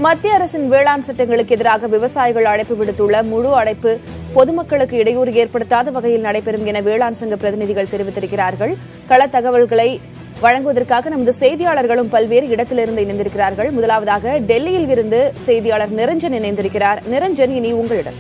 மத்திய அரசின் வேளாண் சட்டங்களுக்கு எதிராக விவசாயிகள் அழைப்பு விடுத்துள்ள முழு அடைப்பு பொதுமக்களுக்கு இடையூறு ஏற்படுத்தாத வகையில் நடைபெறும் என வேளாண் சங்க பிரதிநிதிகள் தெரிவித்திருக்கிறார்கள். கள தகவல்களை வழங்குவதற்காக நமது செய்தியாளர்களும் பல்வேறு இடத்திலிருந்து இணைந்திருக்கிறார்கள். முதலாவதாக டெல்லியில் இருந்து செய்தியாளர் நிரஞ்சன் இணைந்திருக்கிறார். நிரஞ்சன், இனி உங்களிடம்.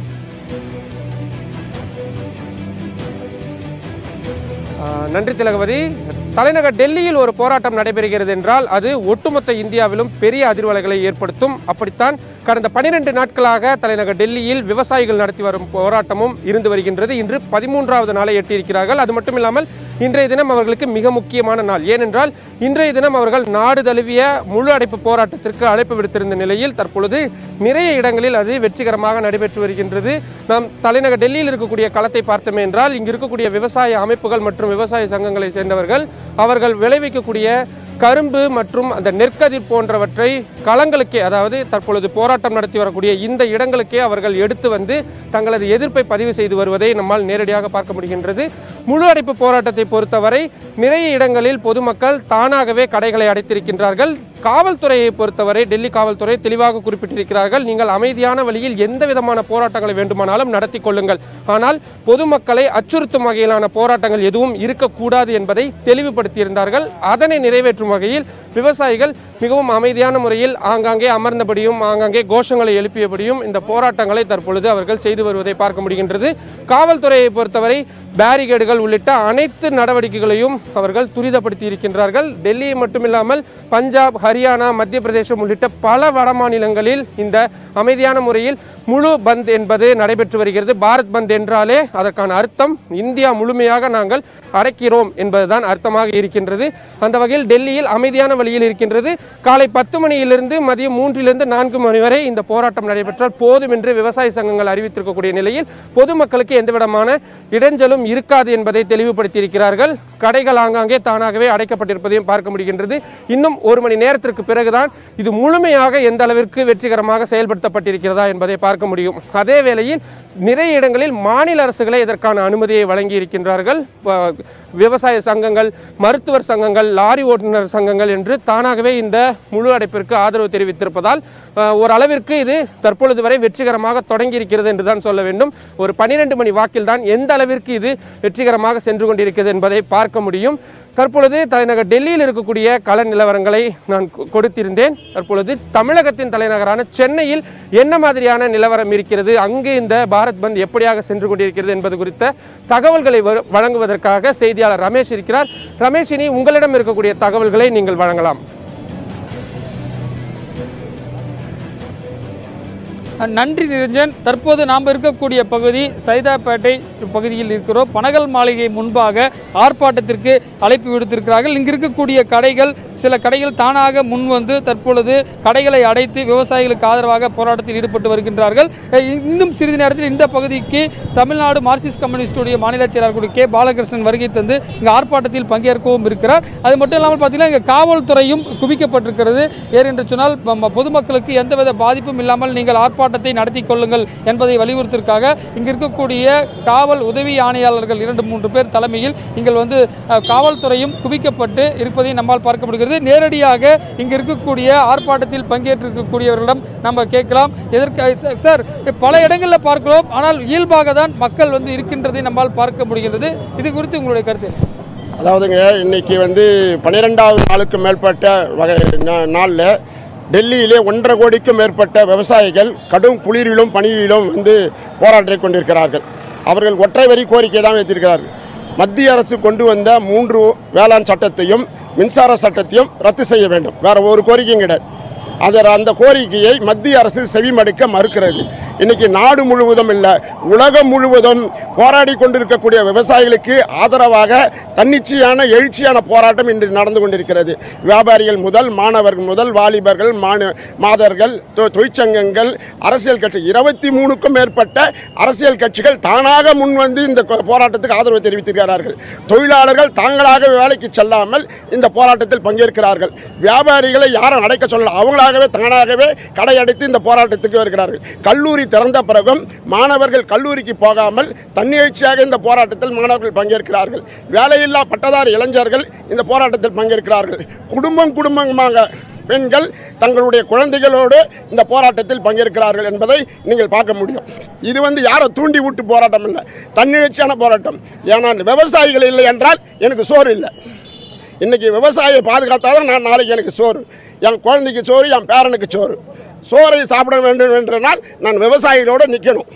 நன்றி திலகவதி. தலைநகர் டெல்லியில் ஒரு போராட்டம் நடைபெறுகிறது என்றால் அது ஒட்டுமொத்த இந்தியாவிலும் பெரிய அதிர்வலைகளை ஏற்படுத்தும். அப்படித்தான் கடந்த 12 நாட்களாக தலைநகர் டெல்லியில் விவசாயிகள் நடத்தி வரும் போராட்டமும் இருந்து வருகின்றது. இன்று 13வது நாளை எட்டியிருக்கிறார்கள். அது மட்டுமில்லாமல் இன்றைய தினம் அவர்களுக்கு மிக முக்கியமான நாள். ஏனென்றால் இன்றைய தினம் அவர்கள் நாடு தழுவிய முழு அடைப்பு போராட்டத்திற்கு அழைப்பு விடுத்திருந்த நிலையில் தற்பொழுது நிறைய இடங்களில் அது வெற்றிகரமாக நடைபெற்று வருகின்றது. நாம் தலைநகர் டெல்லியில் இருக்கக்கூடிய களத்தை பார்த்தோமே என்றால் இங்கு இருக்கக்கூடிய விவசாய அமைப்புகள் மற்றும் விவசாய சங்கங்களை சேர்ந்தவர்கள் அவர்கள் விளைவிக்கக்கூடிய கரும்பு மற்றும் அந்த நெற்கதிர் போன்றவற்றை களங்களுக்கே, அதாவது தற்பொழுது போராட்டம் நடத்தி வரக்கூடிய இந்த இடங்களுக்கே அவர்கள் எடுத்து வந்து தங்களது எதிர்ப்பை பதிவு செய்து வருவதை நம்மால் நேரடியாக பார்க்க முடிகின்றது. முழு அடைப்பு போராட்டத்தை பொறுத்தவரை நிறைய இடங்களில் பொதுமக்கள் தானாகவே கடைகளை அடைத்திருக்கின்றார்கள். காவல்துறையை பொறுத்தவரை டெல்லி காவல்துறை தெளிவாக குறிப்பிட்டிருக்கிறார்கள், நீங்கள் அமைதியான வழியில் எந்த விதமான போராட்டங்களை வேண்டுமானாலும் நடத்தி கொள்ளுங்கள், ஆனால் பொதுமக்களை அச்சுறுத்தும் வகையிலான போராட்டங்கள் எதுவும் இருக்கக்கூடாது என்பதை தெளிவுபடுத்தியிருந்தார்கள். அதனை நிறைவேற்றும் வகையில் விவசாயிகள் மிகவும் அமைதியான முறையில் ஆங்காங்கே அமர்ந்தபடியும் ஆங்காங்கே கோஷங்களை எழுப்பியபடியும் இந்த போராட்டங்களை தற்பொழுது அவர்கள் செய்து வருவதை பார்க்க முடிகின்றது. காவல்துறையை பொறுத்தவரை பேரிகேடுகள் உள்ளிட்ட அனைத்து நடவடிக்கைகளையும் அவர்கள் துரிதப்படுத்தி இருக்கின்றார்கள். டெல்லியை மட்டுமில்லாமல் பஞ்சாப், ஹரியானா, மத்திய பிரதேசம் உள்ளிட்ட பல வட மாநிலங்களில் இந்த அமைதியான முறையில் முழு பந்த் என்பது நடைபெற்று வருகிறது. பாரத் பந்த் என்றாலே அதற்கான அர்த்தம் இந்தியா முழுமையாக நாங்கள் அடைக்கிறோம் என்பதுதான் அர்த்தமாக இருக்கின்றது. அந்த வகையில் டெல்லியில் அமைதியான வழியில் இருக்கின்றது. காலை 10 மணியிலிருந்து மதியம் 3லிருந்து 4 மணி வரை இந்த போராட்டம் நடைபெற்றால் போதும் என்று விவசாய சங்கங்கள் அறிவித்திருக்கக்கூடிய நிலையில் பொதுமக்களுக்கு எந்தவிதமான இடைஞ்சலும் இருக்காது என்பதை தெளிவுபடுத்தியிருக்கிறார்கள். கடைகள் ஆங்காங்கே தானாகவே அடைக்கப்பட்டிருப்பதையும் பார்க்க முடிகின்றது. இன்னும் 1 மணி நேரத்திற்கு பிறகுதான் இது முழுமையாக எந்த அளவிற்கு வெற்றிகரமாக செயல்படுத்தப்பட்டிருக்கிறதா என்பதை பார்க்க முடியும். அதே வேளையில் நிறைய இடங்களில் மாநில அரசுகளே இதற்கான அனுமதியை வழங்கி இருக்கின்றார்கள். விவசாய சங்கங்கள், மருத்துவர் சங்கங்கள், லாரி ஓட்டுநர் சங்கங்கள் என்று தானாகவே இந்த முழு அடைப்பிற்கு ஆதரவு தெரிவித்திருப்பதால் ஓரளவிற்கு இது தற்பொழுது வரை வெற்றிகரமாக தொடங்கி இருக்கிறது என்றுதான் சொல்ல வேண்டும். ஒரு 12 மணி வாக்கில் தான் எந்த அளவிற்கு இது வெற்றிகரமாக சென்று கொண்டிருக்கிறது என்பதை பார்க்க முடியும். தற்பொழுது தலைநகர் டெல்லியில் இருக்கக்கூடிய கள நிலவரங்களை நான் கொடுத்திருந்தேன். தற்பொழுது தமிழகத்தின் தலைநகரான சென்னையில் என்ன மாதிரியான நிலவரம் இருக்கிறது, அங்கு இந்த பாரத் பந்த் எப்படியாக சென்று கொண்டிருக்கிறது என்பது குறித்த தகவல்களை வழங்குவதற்காக செய்தியாளர் ரமேஷ் இருக்கிறார். ரமேஷ், இனி உங்களிடம் இருக்கக்கூடிய தகவல்களை நீங்கள் வழங்கலாம். நன்றி நிரஞ்சன். தற்போது நாம் இருக்கக்கூடிய பகுதி சைதாப்பேட்டை பகுதியில் இருக்கிறோம். பனகல் மாளிகை முன்பாக ஆர்ப்பாட்டத்திற்கு அழைப்பு விடுத்திருக்கிறார்கள். இங்கு இருக்கக்கூடிய கடைகள், சில கடைகள் தானாக முன் வந்து தற்பொழுது கடைகளை அடைத்து விவசாயிகளுக்கு ஆதரவாக போராட்டத்தில் ஈடுபட்டு வருகின்றார்கள். இன்னும் சிறிது நேரத்தில் இந்த பகுதிக்கு தமிழ்நாடு மார்க்சிஸ்ட் கம்யூனிஸ்டுடைய மாநில செயலாளர் கே பாலகிருஷ்ணன் வருகை தந்து இங்கு ஆர்ப்பாட்டத்தில் பங்கேற்கவும் இருக்கிறார். அது மட்டும் இல்லாமல் பார்த்தீங்கன்னா இங்கே காவல்துறையும் குவிக்கப்பட்டிருக்கிறது. ஏனென்று சொன்னால் பொதுமக்களுக்கு எந்தவித பாதிப்பும் இல்லாமல் நீங்கள் ஆர்ப்பாட்டத்தை நடத்தி கொள்ளுங்கள் என்பதை வலியுறுத்திற்காக இங்கு இருக்கக்கூடிய காவல் உதவி ஆணையாளர்கள் 2-3 பேர் தலைமையில் இங்கே வந்து காவல்துறையும் குவிக்கப்பட்டு இருப்பதை நம்மால் பார்க்க முடிகிறது. நேரடியாக இங்கு இருக்கக்கூடிய ஆர்ப்பாட்டத்தில் பங்கேற்றிருக்கக்கூடியவர்களிடம் நம்ம கேட்கலாம். எதற்கு சார், பல இடங்களில் பார்க்கிறோம், ஆனால் இயல்பாக தான் மக்கள் வந்து இருக்கின்றதை நம்மால் பார்க்க முடிகிறது. இது குறித்து உங்களுடைய கருத்து? அதாவதுங்க, இன்னைக்கு 12வது நாளுக்கு மேற்பட்ட நாளில் டெல்லியிலே 1.5 கோடிக்கும் மேற்பட்ட விவசாயிகள் கடும் குளிரிலும் பனியிலும் போராடி கொண்டிருக்கிறார்கள். அவர்கள் ஒற்றை வரி கோரிக்கை தான் வைத்திருக்கிறார்கள். மத்திய அரசு கொண்டு வந்த 3 வேளாண் சட்டத்தையும் மின்சார சட்டத்தையும் ரத்து செய்ய வேண்டும். வேற ஒரு கோரிக்கையும் கிடையாது. அந்த கோரிக்கையை மத்திய அரசு செவிமடுக்க மறுக்கிறது. இன்னைக்கு நாடு முழுவதும் இல்லை, உலகம் முழுவதும் போராடி கொண்டிருக்கக்கூடிய விவசாயிகளுக்கு ஆதரவாக தன்னிச்சையான எழுச்சியான போராட்டம் இன்று நடந்து கொண்டிருக்கிறது. வியாபாரிகள் முதல் மாணவர்கள் முதல் வாலிபர்கள், மாதர்கள், தொழிற்சங்கங்கள், அரசியல் கட்சி 23க்கும் மேற்பட்ட அரசியல் கட்சிகள் தானாக முன்வந்து இந்த போராட்டத்துக்கு ஆதரவு தெரிவித்திருக்கிறார்கள். தொழிலாளர்கள் தாங்களாக வேலைக்கு செல்லாமல் இந்த போராட்டத்தில் பங்கேற்கிறார்கள். வியாபாரிகளை யாரும் அடைக்க சொல்லலாம், அவங்களாகவே தானாகவே கடை அடைத்து இந்த போராட்டத்துக்கு வருகிறார்கள். கல்லூரி திறந்த பிறகும் மாணவர்கள் கல்லூரிக்கு போகாமல் தன்னிச்சையாக இந்த போராட்டத்தில் மாணவர்கள் பங்கேற்கிறார்கள். வேலையில்லா பட்டதாரி இளைஞர்கள் இந்த போராட்டத்தில் பங்கேற்கிறார்கள். குடும்பமாக பெண்கள் தங்களுடைய குழந்தைகளோடு இந்த போராட்டத்தில் பங்கேற்கிறார்கள் என்பதை நீங்கள் பார்க்க முடியும். இது யாரை தூண்டி விட்டு போராட்டம் இல்லை, தன்னிச்சையான போராட்டம். ஏன்னா விவசாயிகள் இல்லை என்றால் எனக்கு சோறு இல்லை. இன்னைக்கு விவசாயியை பாதுகாத்தாதான் நான் நாளைக்கு எனக்கு சோறு, என் குழந்தைக்கு சோறு, என் பேரனுக்கு சோறு. சோறை சாப்பிட வேண்டும் என்றால் நான் விவசாயிகளோடு நிற்கணும்.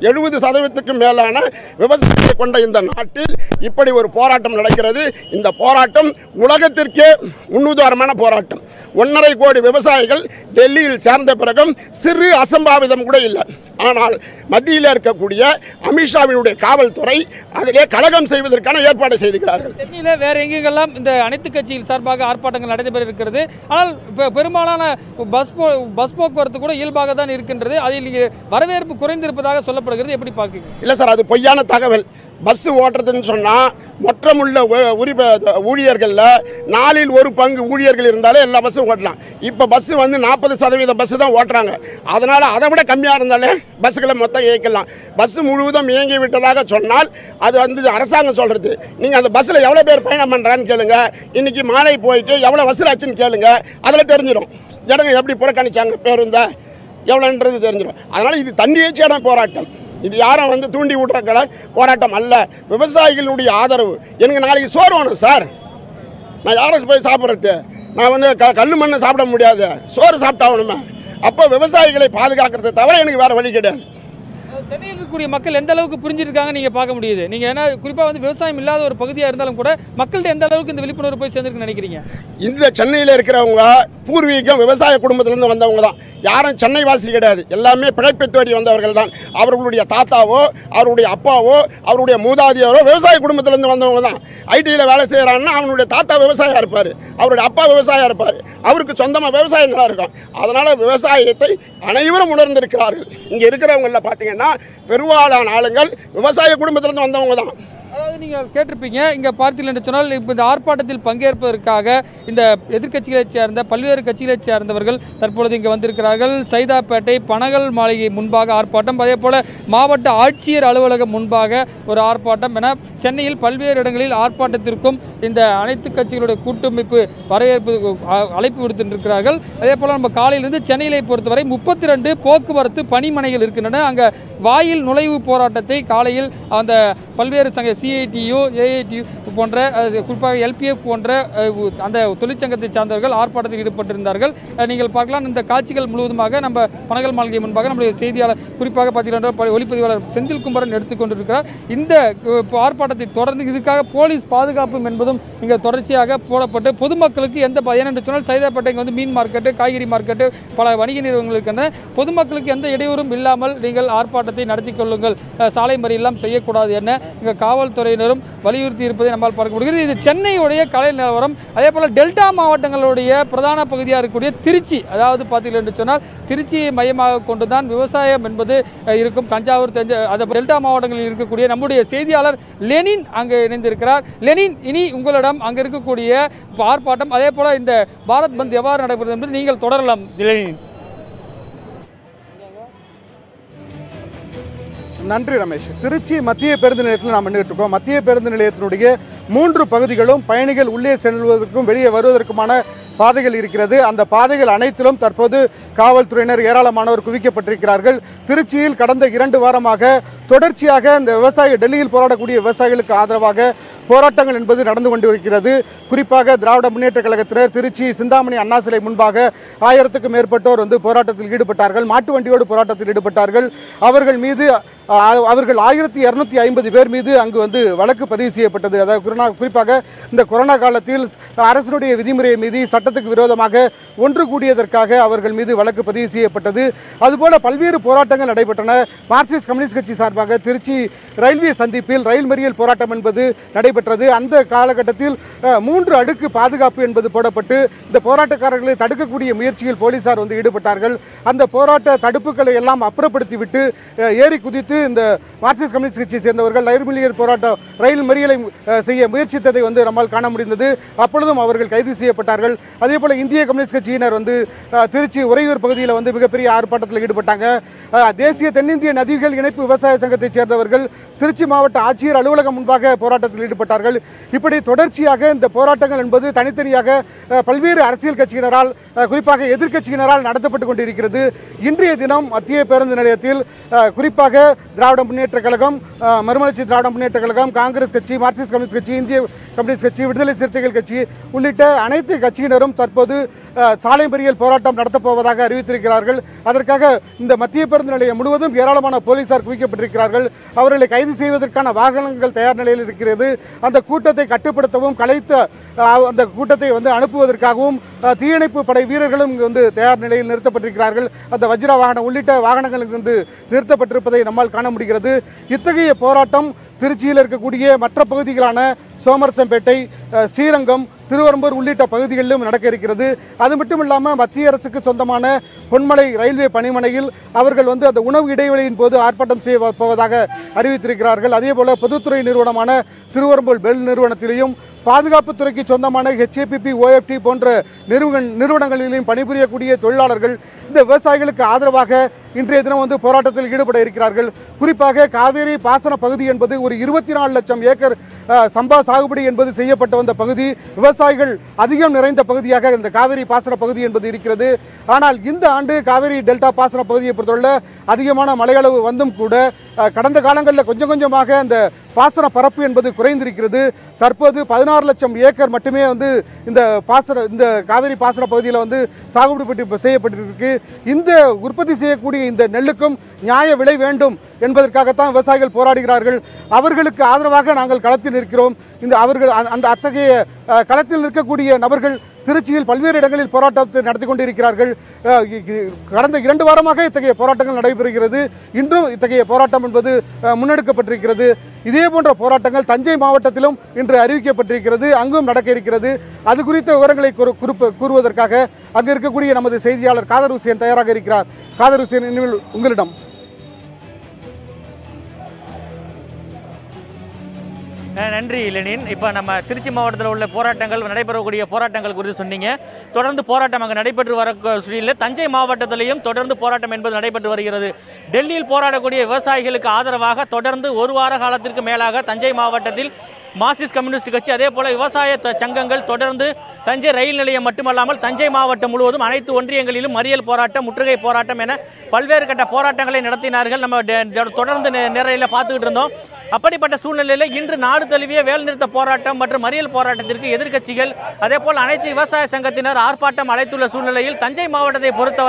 70% மேலான விவசாயிகளை கொண்ட இந்த நாட்டில் இப்படி ஒரு போராட்டம் நடக்கிறது. இந்த போராட்டம் உலகத்திற்கே முன்னுதாரணமான போராட்டம். 1.5 கோடி விவசாயிகள் டெல்லியில் சேர்ந்த பிறகும் சிறு அசம்பாவிதம் கூட இல்லை. ஆனால் மத்தியில் இருக்கக்கூடிய அமித்ஷாவினுடைய காவல்துறை அதிலே கலகம் செய்வதற்கான ஏற்பாடு செய்திருக்கிறார்கள். சென்னையில் வேற எங்கெல்லாம் இந்த அனைத்து கட்சிகள் சார்பாக ஆர்ப்பாட்டங்கள் நடைபெற இருக்கிறது. ஆனால் பெரும்பாலான பஸ் போக்குவரத்து கூட இயல்பாக தான் இருக்கின்றது. அதில் வரவேற்பு குறைந்திருப்பதாக சொல்லப்படுகிறது. எப்படி பார்க்குறீங்க? இல்லை சார், அது பொய்யான தகவல். பஸ் ஓட்டுறதுன்னு சொன்னால் மொற்றமுள்ள ஊழியர்களில் 4 1 பங்கு ஊழியர்கள் இருந்தாலே எல்லா பஸ்ஸும் ஓட்டலாம். இப்போ பஸ் 40% பஸ் தான் ஓட்டுறாங்க. அதனால் அதை விட கம்மியாக இருந்தாலே பஸ்ஸுகளை மொத்தம் இயக்கலாம். பஸ் முழுவதும் இயங்கி விட்டதாக சொன்னால் அது அரசாங்கம் சொல்கிறது. நீங்கள் அந்த பஸ்ஸில் எவ்வளோ பேர் பயணம் பண்ணுறான்னு கேளுங்க. இன்றைக்கி மாலை போயிட்டு எவ்வளோ வசூல் ஆச்சுன்னு கேளுங்க. அதில் தெரிஞ்சிடும் ஜனங்க எப்படி புறக்கணிச்சாங்க, பேருந்த எவ்வளோன்றது தெரிஞ்சிடும். அதனால் இது தன்னிச்சையான போராட்டம். இது யாரும் தூண்டி விடுற போராட்டம் அல்ல. விவசாயிகளுடைய ஆதரவு. எனக்கு நாளைக்கு சோறு வேணும் சார். நான் யாரை போய் சாப்பிட்றது? நான் கல் மண்ணை சாப்பிட முடியாது, சோறு சாப்பிட்டாகணுமே. அப்போ விவசாயிகளை பாதுகாக்கிறத தவிர எனக்கு வேற வழி கிடையாது. சென்னையில் இருக்கக்கூடிய மக்கள் எந்த அளவுக்கு புரிஞ்சிருக்காங்க நீங்க பார்க்க முடியுது. நீங்க ஏன்னா குறிப்பா விவசாயம் இல்லாத ஒரு பகுதியா இருந்தாலும் கூட மக்கள்கிட்ட எந்த அளவுக்கு இந்த விழிப்புணர்வு போய் சேர்ந்துருக்கு நினைக்கிறீங்க? இந்த சென்னையில் இருக்கிறவங்க பூர்வீகம் விவசாய குடும்பத்திலிருந்து வந்தவங்க தான். யாரும் சென்னை வாசி கிடையாது. எல்லாமே பிழைப்பை தேடி வந்தவர்கள் தான். அவர்களுடைய தாத்தாவோ அவருடைய அப்பாவோ அவருடைய மூதாதையரோ விவசாய குடும்பத்திலிருந்து வந்தவங்க தான். ஐடியில் வேலை செய்கிறான்னா அவனுடைய தாத்தா விவசாயியாக இருப்பார், அவருடைய அப்பா விவசாயியாக இருப்பார், அவருக்கு சொந்தமாக விவசாயம் நல்லா இருக்கும். அதனால் விவசாயத்தை அனைவரும் உணர்ந்திருக்கிறார்கள். இங்கே இருக்கிறவங்கள பார்த்தீங்கன்னா பெரும்பாலான ஆளுங்கள் விவசாய குடும்பத்திலிருந்து வந்தவங்க தான். அதாவது நீங்க கேட்டிருப்பீங்க, இங்க பார்த்தீர்கள் என்று சொன்னால் இப்ப இந்த ஆர்ப்பாட்டத்தில் பங்கேற்பதற்காக இந்த எதிர்க்கட்சிகளைச் சேர்ந்த பல்வேறு கட்சிகளைச் சேர்ந்தவர்கள் தற்பொழுது இங்க வந்திருக்கிறார்கள். சைதாப்பேட்டை பனகல் மாளிகை முன்பாக ஆர்ப்பாட்டம், அதே போல மாவட்ட ஆட்சியர் அலுவலகம் முன்பாக ஒரு ஆர்ப்பாட்டம் என சென்னையில் பல்வேறு இடங்களில் ஆர்ப்பாட்டத்திற்கும் இந்த அனைத்து கட்சிகளுடைய கூட்டமைப்பு வரவேற்பு அழைப்பு விடுத்திருக்கிறார்கள். அதே போல நம்ம காலையிலிருந்து சென்னையிலே பொறுத்தவரை 32 போக்குவரத்து பணிமனைகள் இருக்கின்றன. அங்க வாயில் நுழைவு போராட்டத்தை காலையில் அந்த பல்வேறு சங்க சிஐடியு ஏஐடியு போன்ற குறிப்பாக எல்பிஎஃப் போன்ற அந்த தொழிற்சங்கத்தை சார்ந்தவர்கள் ஆர்ப்பாட்டத்தில் ஈடுபட்டிருந்தார்கள். நீங்கள் பார்க்கலாம் இந்த காட்சிகள் முழுவதுமாக நம்ம பனகல் மாளிகை முன்பாக நம்முடைய செய்தியாளர் குறிப்பாக பார்த்தீங்கன்னா ஒளிப்பதிவாளர் செந்தில் குமரன் எடுத்துக்கொண்டிருக்கிறார். இந்த ஆர்ப்பாட்டத்தை தொடர்ந்து இதுக்காக போலீஸ் பாதுகாப்பு என்பதும் இங்கே தொடர்ச்சியாக போடப்பட்டு பொதுமக்களுக்கு எந்த பயன் என்று சொன்னால் சைதாப்பேட்டைக்கு மீன் மார்க்கெட்டு, காய்கறி மார்க்கெட்டு, பல வணிக நிறுவனங்கள் இருக்கின்றன. பொதுமக்களுக்கு எந்த இடையூறும் இல்லாமல் நீங்கள் ஆர்ப்பாட்டத்தை நடத்தி கொள்ளுங்கள், சாலை மறியெல்லாம் செய்யக்கூடாது என இங்கே காவல்துறையினரும் வலியுறுத்தி இருப்பதை நம்மால் பார்க்க முடிகிறது. இது சென்னையுடைய கலை நிலவரம். அதே போல டெல்டா மாவட்டங்களுடைய பிரதான பகுதியாக இருக்கக்கூடிய திருச்சி, அதாவது பார்த்தீர்கள் என்று சொன்னால் திருச்சியை மையமாக கொண்டுதான் விவசாயம் என்பது இருக்கும். தஞ்சாவூர் அந்த டெல்டா மாவட்டங்களில் இருக்கக்கூடிய நம்முடைய செய்தியாளர் லெனின் அங்கு இணைந்திருக்கிறார். லெனின், இனி உங்களிடம் அங்கு இருக்கக்கூடிய ஆர்ப்பாட்டம் அதே போல இந்த பாரத் பந்த் எவ்வாறு நடைபெறுகிறது என்று நீங்கள் தொடரலாம். லெனின். நன்றி ரமேஷ். திருச்சி மத்திய பேருந்து நிலையத்தில் நாம் நின்றுட்டு இருக்கோம். மத்திய பேருந்து நிலையத்தினுடைய 3 பகுதிகளும் பயணிகள் உள்ளே செல்வதற்கும் வெளியே வருவதற்குமான பாதைகள் இருக்கிறது. அந்த பாதைகள் அனைத்திலும் தற்போது காவல்துறையினர் ஏராளமானோர் குவிக்கப்பட்டிருக்கிறார்கள். திருச்சியில் கடந்த 2 வாரமாக தொடர்ச்சியாக இந்த டெல்லியில் போராடக்கூடிய விவசாயிகளுக்கு ஆதரவாக போராட்டங்கள் என்பது நடந்து கொண்டிருக்கிறது. குறிப்பாக திராவிட முன்னேற்ற கழகத்தினர் திருச்சி சிந்தாமணி அண்ணா சிலை முன்பாக 1000க்கும் மேற்பட்டோர் போராட்டத்தில் ஈடுபட்டார்கள். மாட்டு வண்டியோடு போராட்டத்தில் ஈடுபட்டார்கள். அவர்கள் 1250 பேர் மீது அங்கு வழக்கு பதிவு செய்யப்பட்டது. அதாவது குறிப்பாக இந்த கொரோனா காலத்தில் அரசுடைய விதிமுறையை மீறி சட்டத்துக்கு விரோதமாக ஒன்று கூடியதற்காக அவர்கள் மீது வழக்கு பதிவு செய்யப்பட்டது. அதுபோல பல்வேறு போராட்டங்கள் நடைபெற்றன. மார்க்சிஸ்ட் கம்யூனிஸ்ட் கட்சி சார்பாக திருச்சி ரயில்வே சந்திப்பில் ரயில் மறியல் போராட்டம் என்பது நடைபெற்றது. அந்த காலகட்டத்தில் 3 அடுக்கு பாதுகாப்பு என்பது போடப்பட்டு இந்த போராட்டக்காரர்களை தடுக்கக்கூடிய முயற்சியில் போலீசார் ஈடுபட்டார்கள். அந்த போராட்ட தடுப்புகளை எல்லாம் அப்புறப்படுத்திவிட்டு ஏறி குதித்து இந்த மார்க்சிஸ்ட் கம்யூனிஸ்ட் கட்சியை சேர்ந்தவர்கள் ரயில் மறியலை செய்ய முயற்சித்ததை நம்மால் காண முடிந்தது. அப்பொழுதும் அவர்கள் கைது செய்யப்பட்டார்கள். அதே போல இந்திய கம்யூனிஸ்ட் கட்சியினர் திருச்சி உறையூர் பகுதியில் மிகப்பெரிய ஆர்ப்பாட்டத்தில் ஈடுபட்டாங்க. தேசிய தென்னிந்திய நதிகள் இணைப்பு விவசாய சங்கத்தைச் சேர்ந்தவர்கள் திருச்சி மாவட்ட ஆட்சியர் அலுவலகம் முன்பாக போராட்டத்தில் ஈடுபட்டார்கள். இப்படி தொடர்ச்சியாக இந்த போராட்டங்கள் என்பது தனித்தனியாக பல்வேறு அரசியல் கட்சியினரால் குறிப்பாக எதிர்க்கட்சியினரால் நடத்தப்பட்டுக் கொண்டிருக்கிறது. இன்றைய தினம் மத்திய பேருந்து நிலையத்தில் குறிப்பாக திராவிட முன்னேற்ற கழகம், மறுமலர்ச்சி திராவிட முன்னேற்ற கழகம், காங்கிரஸ் கட்சி, மார்க்சிஸ்ட் கம்யூனிஸ்ட் கட்சி, இந்திய கம்யூனிஸ்ட் கட்சி, விடுதலை சிறுத்தைகள் கட்சி உள்ளிட்ட அனைத்து கட்சியினரும் தற்போது சாலை மறியல் போராட்டம் நடத்தப்போவதாக அறிவித்திருக்கிறார்கள். அதற்காக இந்த மத்திய பேருந்து நிலையம் முழுவதும் ஏராளமான போலீசார் குவிக்கப்பட்டிருக்கிறார்கள். அவர்களை கைது செய்வதற்கான வாகனங்கள் தயார் நிலையில் இருக்கிறது. அந்த கூட்டத்தை கட்டுப்படுத்தவும் கலைத்த அந்த கூட்டத்தை அனுப்புவதற்காகவும் தீயணைப்பு படை வீரர்களும் தயார் நிலையில் நிறுத்தப்பட்டிருக்கிறார்கள். அந்த வஜ்ர வாகனம் உள்ளிட்ட வாகனங்கள் நிறுத்தப்பட்டிருப்பதை நம்மால் காண முடிகிறது. இத்தகைய போராட்டம் திருச்சியில் இருக்கக்கூடிய மற்ற பகுதிகளான சோமரசம்பேட்டை, ஸ்ரீரங்கம், திருவரம்பூர் உள்ளிட்ட பகுதிகளிலும் நடக்க இருக்கிறது. அது மட்டும் இல்லாமல் மத்திய அரசுக்கு சொந்தமான பொன்மலை ரயில்வே பணிமனையில் அவர்கள் அந்த உணவு இடைவெளியின் போது ஆர்ப்பாட்டம் செய்ய போவதாக அறிவித்திருக்கிறார்கள். அதேபோல பொதுத்துறை நிறுவனமான திருவரம்பூர் பெல் நிறுவனத்திலேயும் பாதுகாப்புத்துறைக்கு சொந்தமான HAPP, OFT போன்ற நிறுவனங்களிலும் பணிபுரியக்கூடிய தொழிலாளர்கள் இந்த விவசாயிகளுக்கு ஆதரவாக இன்றைய தினம் போராட்டத்தில் ஈடுபட இருக்கிறார்கள். குறிப்பாக காவேரி பாசன பகுதி என்பது ஒரு 24 லட்சம் ஏக்கர் சம்பா சாகுபடி என்பது செய்யப்பட்ட வந்த பகுதி. விவசாயிகள் அதிகம் நிறைந்த பகுதியாக இந்த காவேரி பாசன பகுதி என்பது இருக்கிறது. ஆனால் இந்த ஆண்டு காவேரி டெல்டா பாசன பகுதியை பொறுத்தவரை அதிகமான மழையளவு வந்தும் கூட கடந்த காலங்களில் கொஞ்சம் கொஞ்சமாக அந்த பாசன பரப்பு என்பது குறைந்திருக்கிறது. தற்போது 16 லட்சம் ஏக்கர் மட்டுமே இந்த காவிரி பாசன பகுதியில் சாகுபடி செய்யப்பட்டிருக்கு. இந்த உற்பத்தி செய்யக்கூடிய இந்த நெல்லுக்கும் நியாய விலை வேண்டும் என்பதற்காகத்தான் விவசாயிகள் போராடுகிறார்கள். அவர்களுக்கு ஆதரவாக நாங்கள் களத்தில் இருக்கிறோம். அத்தகைய களத்தில் இருக்கக்கூடிய நபர்கள் திருச்சியில் பல்வேறு இடங்களில் போராட்டத்தை நடத்தி கொண்டிருக்கிறார்கள். கடந்த 2 வாரமாக இத்தகைய போராட்டங்கள் நடைபெறுகிறது. இன்றும் இத்தகைய போராட்டம் என்பது முன்னெடுக்கப்பட்டிருக்கிறது. இதே போன்ற போராட்டங்கள் தஞ்சை மாவட்டத்திலும் இன்று அறிவிக்கப்பட்டிருக்கிறது. அங்கும் நடக்க இருக்கிறது. அது குறித்த விவரங்களை கூறுவதற்காக அங்கு இருக்கக்கூடிய நமது செய்தியாளர் காதர் ஹுசேன் தயாராக இருக்கிறார். காதர் ஹுசேன், உங்களிடம். நன்றி லெனின். இப்போ நம்ம திருச்சி மாவட்டத்தில் உள்ள போராட்டங்கள் நடைபெறக்கூடிய போராட்டங்கள் குறித்து சொன்னீங்க. தொடர்ந்து போராட்டம் அங்கே நடைபெற்று வர சூழலில் தஞ்சை மாவட்டத்திலையும் தொடர்ந்து போராட்டம் என்பது நடைபெற்று வருகிறது. டெல்லியில் போராடக்கூடிய விவசாயிகளுக்கு ஆதரவாக தொடர்ந்து 1 வார காலத்திற்கு மேலாக தஞ்சை மாவட்டத்தில் மார்க்சிஸ்ட் கம்யூனிஸ்ட் கட்சி, அதே போல விவசாய சங்கங்கள் தொடர்ந்து தஞ்சை ரயில் நிலையம் மட்டுமல்லாமல் தஞ்சை மாவட்டம் முழுவதும் அனைத்து ஒன்றியங்களிலும் மறியல் போராட்டம், முற்றுகை போராட்டம் என பல்வேறு கட்ட போராட்டங்களை நடத்தினார்கள். நம்ம தொடர்ந்து நேரில் பார்த்துக்கிட்டு இருந்தோம். அப்படிப்பட்ட சூழ்நிலையில் இன்று நாடு தழுவிய வேலைநிறுத்த போராட்டம் மற்றும் மறியல் போராட்டத்திற்கு எதிர்க்கட்சிகள் அதே போல் அனைத்து விவசாய சங்கத்தினர் ஆர்ப்பாட்டம் அழைத்துள்ள சூழ்நிலையில் தஞ்சை மாவட்டத்தை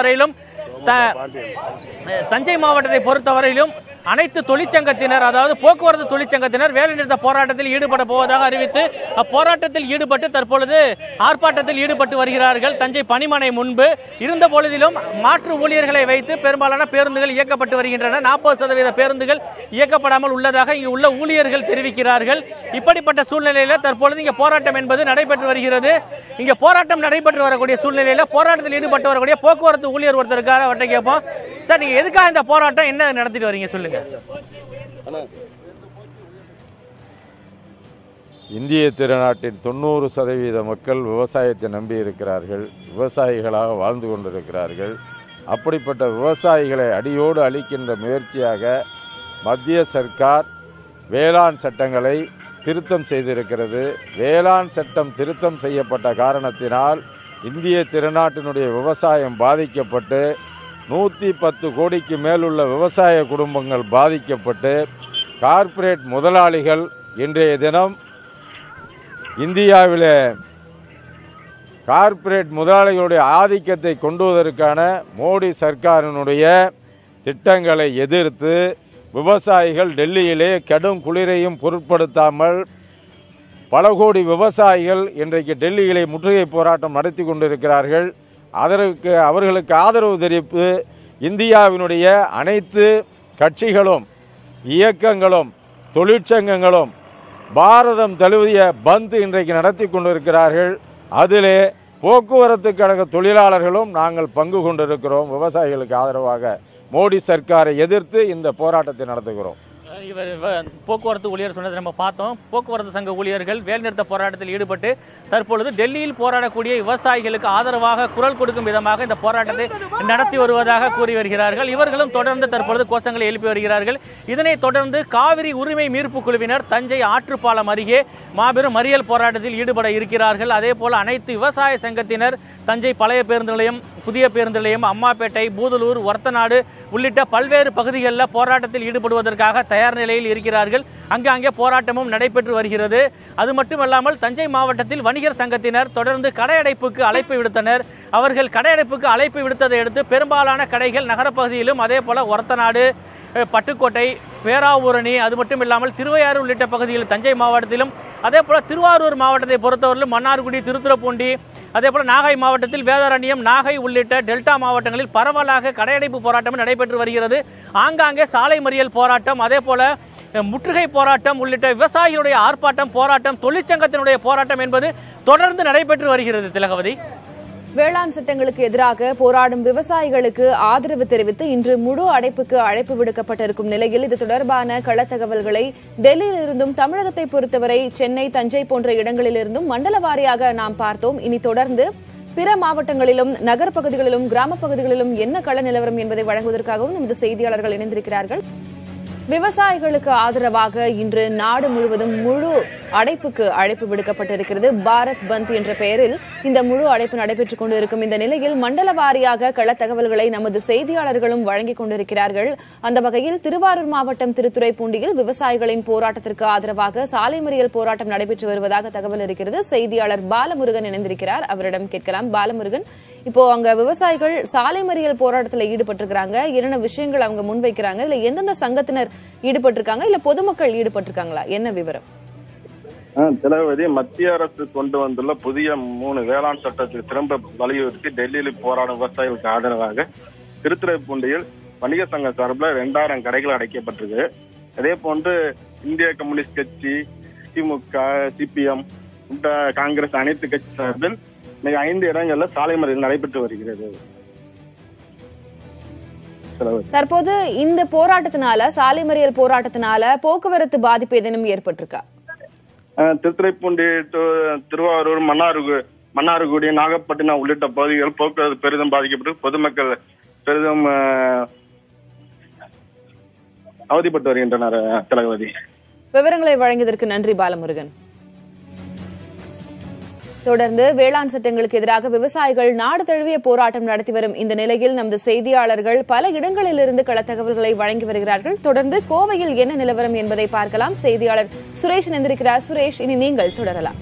பொறுத்தவரையிலும் அனைத்து தொழிற்சங்கத்தினர், அதாவது போக்குவரத்து தொழிற்சங்கத்தினர் வேலைநிறுத்த போராட்டத்தில் ஈடுபட போவதாக அறிவித்து அப்போராட்டத்தில் ஈடுபட்டு தற்பொழுது ஆர்ப்பாட்டத்தில் ஈடுபட்டு வருகிறார்கள். தஞ்சை பணிமனை முன்பு இருந்த பொழுதிலும் மாற்று ஊழியர்களை வைத்து பெரும்பாலான பேருந்துகள் இயக்கப்பட்டு வருகின்றன. 40% பேருந்துகள் இயக்கப்படாமல் உள்ளதாக இங்கு உள்ள ஊழியர்கள் தெரிவிக்கிறார்கள். இப்படிப்பட்ட சூழ்நிலையில் தற்பொழுது இங்கே போராட்டம் என்பது நடைபெற்று வருகிறது. இங்கே போராட்டம் நடைபெற்று வரக்கூடிய சூழ்நிலையில் போராட்டத்தில் ஈடுபட்டு வரக்கூடிய போக்குவரத்து ஊழியர் ஒருத்தருக்காக அவர்கிட்ட கேட்போம். சார், நீங்க எதுக்காக இந்த போராட்டம் என்ன நடத்திட்டு வரீங்க சொல்லுங்க. இந்திய திருநாட்டின் 90% மக்கள் விவசாயத்தை நம்பி இருக்கிறார்கள். விவசாயிகளாக வாழ்ந்து கொண்டிருக்கிறார்கள். அப்படிப்பட்ட விவசாயிகளை அடியோடு அழிக்கின்ற முயற்சியாக மத்திய சர்க்கார் வேளாண் சட்டங்களை திருத்தம் செய்திருக்கிறது. வேளாண் சட்டம் திருத்தம் செய்யப்பட்ட காரணத்தினால் இந்திய திருநாட்டினுடைய விவசாயம் பாதிக்கப்பட்டு 110 கோடிக்கு மேலுள்ள விவசாய குடும்பங்கள் பாதிக்கப்பட்டு கார்ப்பரேட் முதலாளிகள் இன்றைய தினம் இந்தியாவில் கார்ப்பரேட் முதலாளிகளுடைய ஆதிக்கத்தை கொண்டுவதற்கான மோடி சர்க்காரினுடைய திட்டங்களை எதிர்த்து விவசாயிகள் டெல்லியிலே கடும் குளிரையும் பொருட்படுத்தாமல் பல கோடி விவசாயிகள் இன்றைக்கு டெல்லியிலே முற்றுகை போராட்டம் நடத்தி கொண்டிருக்கிறார்கள். அவர்களுக்கு ஆதரவு தெரிவித்து இந்தியாவினுடைய அனைத்து கட்சிகளும், இயக்கங்களும், தொழிற்சங்கங்களும் பாரதம் தழுவிய பந்த் இன்றைக்கு நடத்தி கொண்டிருக்கிறார்கள். அதிலே போக்குவரத்து கழக தொழிலாளர்களும் நாங்கள் பங்கு கொண்டிருக்கிறோம். விவசாயிகளுக்கு ஆதரவாக மோடி சர்க்காரை எதிர்த்து இந்த போராட்டத்தை நடத்துகிறோம். போக்குவரத்து ஊழியர் சொன்னதை நம்ம பார்த்தோம். போக்குவரத்து சங்க ஊழியர்கள் வேலைநிறுத்த போராட்டத்தில் ஈடுபட்டு தற்பொழுது டெல்லியில் போராடக்கூடிய விவசாயிகளுக்கு ஆதரவாக குரல் கொடுக்கும் விதமாக இந்த போராட்டத்தை நடத்தி வருவதாக கூறி வருகிறார்கள். இவர்களும் தொடர்ந்து தற்பொழுது கோஷங்களை எழுப்பி வருகிறார்கள். இதனைத் தொடர்ந்து காவிரி உரிமை மீட்பு குழுவினர் தஞ்சை ஆற்றுப்பாலம் அருகே மாபெரும் மறியல் போராட்டத்தில் ஈடுபட இருக்கிறார்கள். அதே போல அனைத்து விவசாய சங்கத்தினர் தஞ்சை பழைய பேருந்து நிலையம், புதிய பேருந்து நிலையம், அம்மாப்பேட்டை, பூதலூர், ஒரத்தநாடு உள்ளிட்ட பல்வேறு பகுதிகளில் போராட்டத்தில் ஈடுபடுவதற்காக தயார் நிலையில் இருக்கிறார்கள். அங்கே போராட்டமும் நடைபெற்று வருகிறது. அது மட்டுமல்லாமல் தஞ்சை மாவட்டத்தில் வணிகர் சங்கத்தினர் தொடர்ந்து கடையடைப்புக்கு அழைப்பு விடுத்தனர். அவர்கள் கடையடைப்புக்கு அழைப்பு விடுத்ததை அடுத்து பெரும்பாலான கடைகள் நகரப்பகுதியிலும் அதே போல ஒரத்தநாடு, பட்டுக்கோட்டை, பேராவூரணி, அது மட்டும் இல்லாமல் திருவையாறு உள்ளிட்ட பகுதிகளில் தஞ்சை மாவட்டத்திலும் அதே போல திருவாரூர் மாவட்டத்தை பொறுத்தவரையிலும் மன்னார்குடி, திருத்துறைப்பூண்டி, அதே போல நாகை மாவட்டத்தில் வேதாரண்யம், நாகை உள்ளிட்ட டெல்டா மாவட்டங்களில் பரவலாக கடையடைப்பு போராட்டம் நடைபெற்று வருகிறது. ஆங்காங்கே சாலை மறியல் போராட்டம், அதே போல முற்றுகை போராட்டம் உள்ளிட்ட விவசாயிகளுடைய ஆர்ப்பாட்டம், போராட்டம், தொழிற்சங்கத்தினுடைய போராட்டம் என்பது தொடர்ந்து நடைபெற்று வருகிறது. திலகவதி, வேளாண் சட்டங்களுக்கு எதிராக போராடும் விவசாயிகளுக்கு ஆதரவு தெரிவித்து இன்று முழு அடைப்புக்கு அழைப்பு விடுக்கப்பட்டிருக்கும் நிலையில் இது தொடர்பான களத்தகவல்களை டெல்லியிலிருந்தும் தமிழகத்தை பொறுத்தவரை சென்னை, தஞ்சை போன்ற இடங்களிலிருந்தும் மண்டல வாரியாக நாம் பார்த்தோம். இனி தொடர்ந்து பிற மாவட்டங்களிலும் நகர்ப்பகுதிகளிலும் கிராம பகுதிகளிலும் என்ன கள நிலவரம் என்பதை வழங்குவதற்காகவும் நமது செய்தியாளர்கள் இணைந்திருக்கிறார்கள். விவசாயிகளுக்கு ஆதரவாக இன்று நாடு முழுவதும் முழு அடைப்புக்கு அழைப்பு விடுக்கப்பட்டிருக்கிறது. பாரத் பந்த் என்ற பெயரில் இந்த முழு அடைப்பு நடைபெற்றுக் கொண்டிருக்கும் இந்த நிலையில் மண்டல வாரியாக கள தகவல்களை நமது செய்தியாளர்களும் வழங்கிக் கொண்டிருக்கிறார்கள். அந்த வகையில் திருவாரூர் மாவட்டம் திருத்துறைப்பூண்டியில் விவசாயிகளின் போராட்டத்திற்கு ஆதரவாக சாலை மறியல் போராட்டம் நடைபெற்று வருவதாக தகவல் இருக்கிறது. செய்தியாளர் பாலமுருகன் இணைந்திருக்கிறார், அவரிடம் கேட்கலாம். பாலமுருகன், இப்போ அங்க விவசாயிகள் சாலை மறியல் போராட்டத்தில் ஈடுபட்டிருக்கிறாங்க, என்னென்ன விஷயங்கள் அவங்க முன்வைக்கிறாங்க, இதுல எந்தெந்த சங்கத்தினர் ஈடுபட்டிருக்காங்க, இல்ல பொதுமக்கள் ஈடுபட்டிருக்காங்களா, என்ன விவரம்? திலகவதி, மத்திய அரசு கொண்டு வந்துள்ள புதிய 3 வேளாண் சட்டத்துக்கு திரும்ப வலியுறுத்தி டெல்லியில் போராடும் விவசாயிகளுக்கு ஆதரவாக திருத்துறைப்பூண்டியில் வணிக சங்க சார்பில் 2000 கடைகள் அடைக்கப்பட்டிருக்கு. அதே போன்று இந்திய கம்யூனிஸ்ட் கட்சி, திமுக, சிபிஎம், காங்கிரஸ் அனைத்து கட்சி சார்பில் 5 இடங்கள்ல சாலை மறியல் நடைபெற்று வருகிறது. தற்போது இந்த போராட்டத்தினால, சாலை மறியல் போராட்டத்தினால போக்குவரத்து பாதிப்பு ஏதேனும் ஏற்பட்டிருக்கா? திருத்துறைப்பூண்டி, திருவாரூர், மன்னார்குடி, நாகப்பட்டினம் உள்ளிட்ட பகுதிகள் போக்குவரத்து பெரிதும் பாதிக்கப்பட்டு பொதுமக்கள் பெரிதும் அவதிப்பட்டு வருகின்றனர். திலகவதி, விவரங்களை வழங்கியதற்கு நன்றி பாலமுருகன். தொடர்ந்து வேளாண் சட்டங்களுக்கு எதிராக விவசாயிகள் நாடு தழுவிய போராட்டம் நடத்தி வரும் இந்த நிலையில் நமது செய்தியாளர்கள் பல இடங்களிலிருந்து கள தகவல்களை வழங்கி வருகிறார்கள். தொடர்ந்து கோவையில் என்ன நிலவரம் என்பதை பார்க்கலாம். செய்தியாளர் சுரேஷ் இணைந்திருக்கிறார். சுரேஷ், இனி நீங்கள் தொடரலாம்.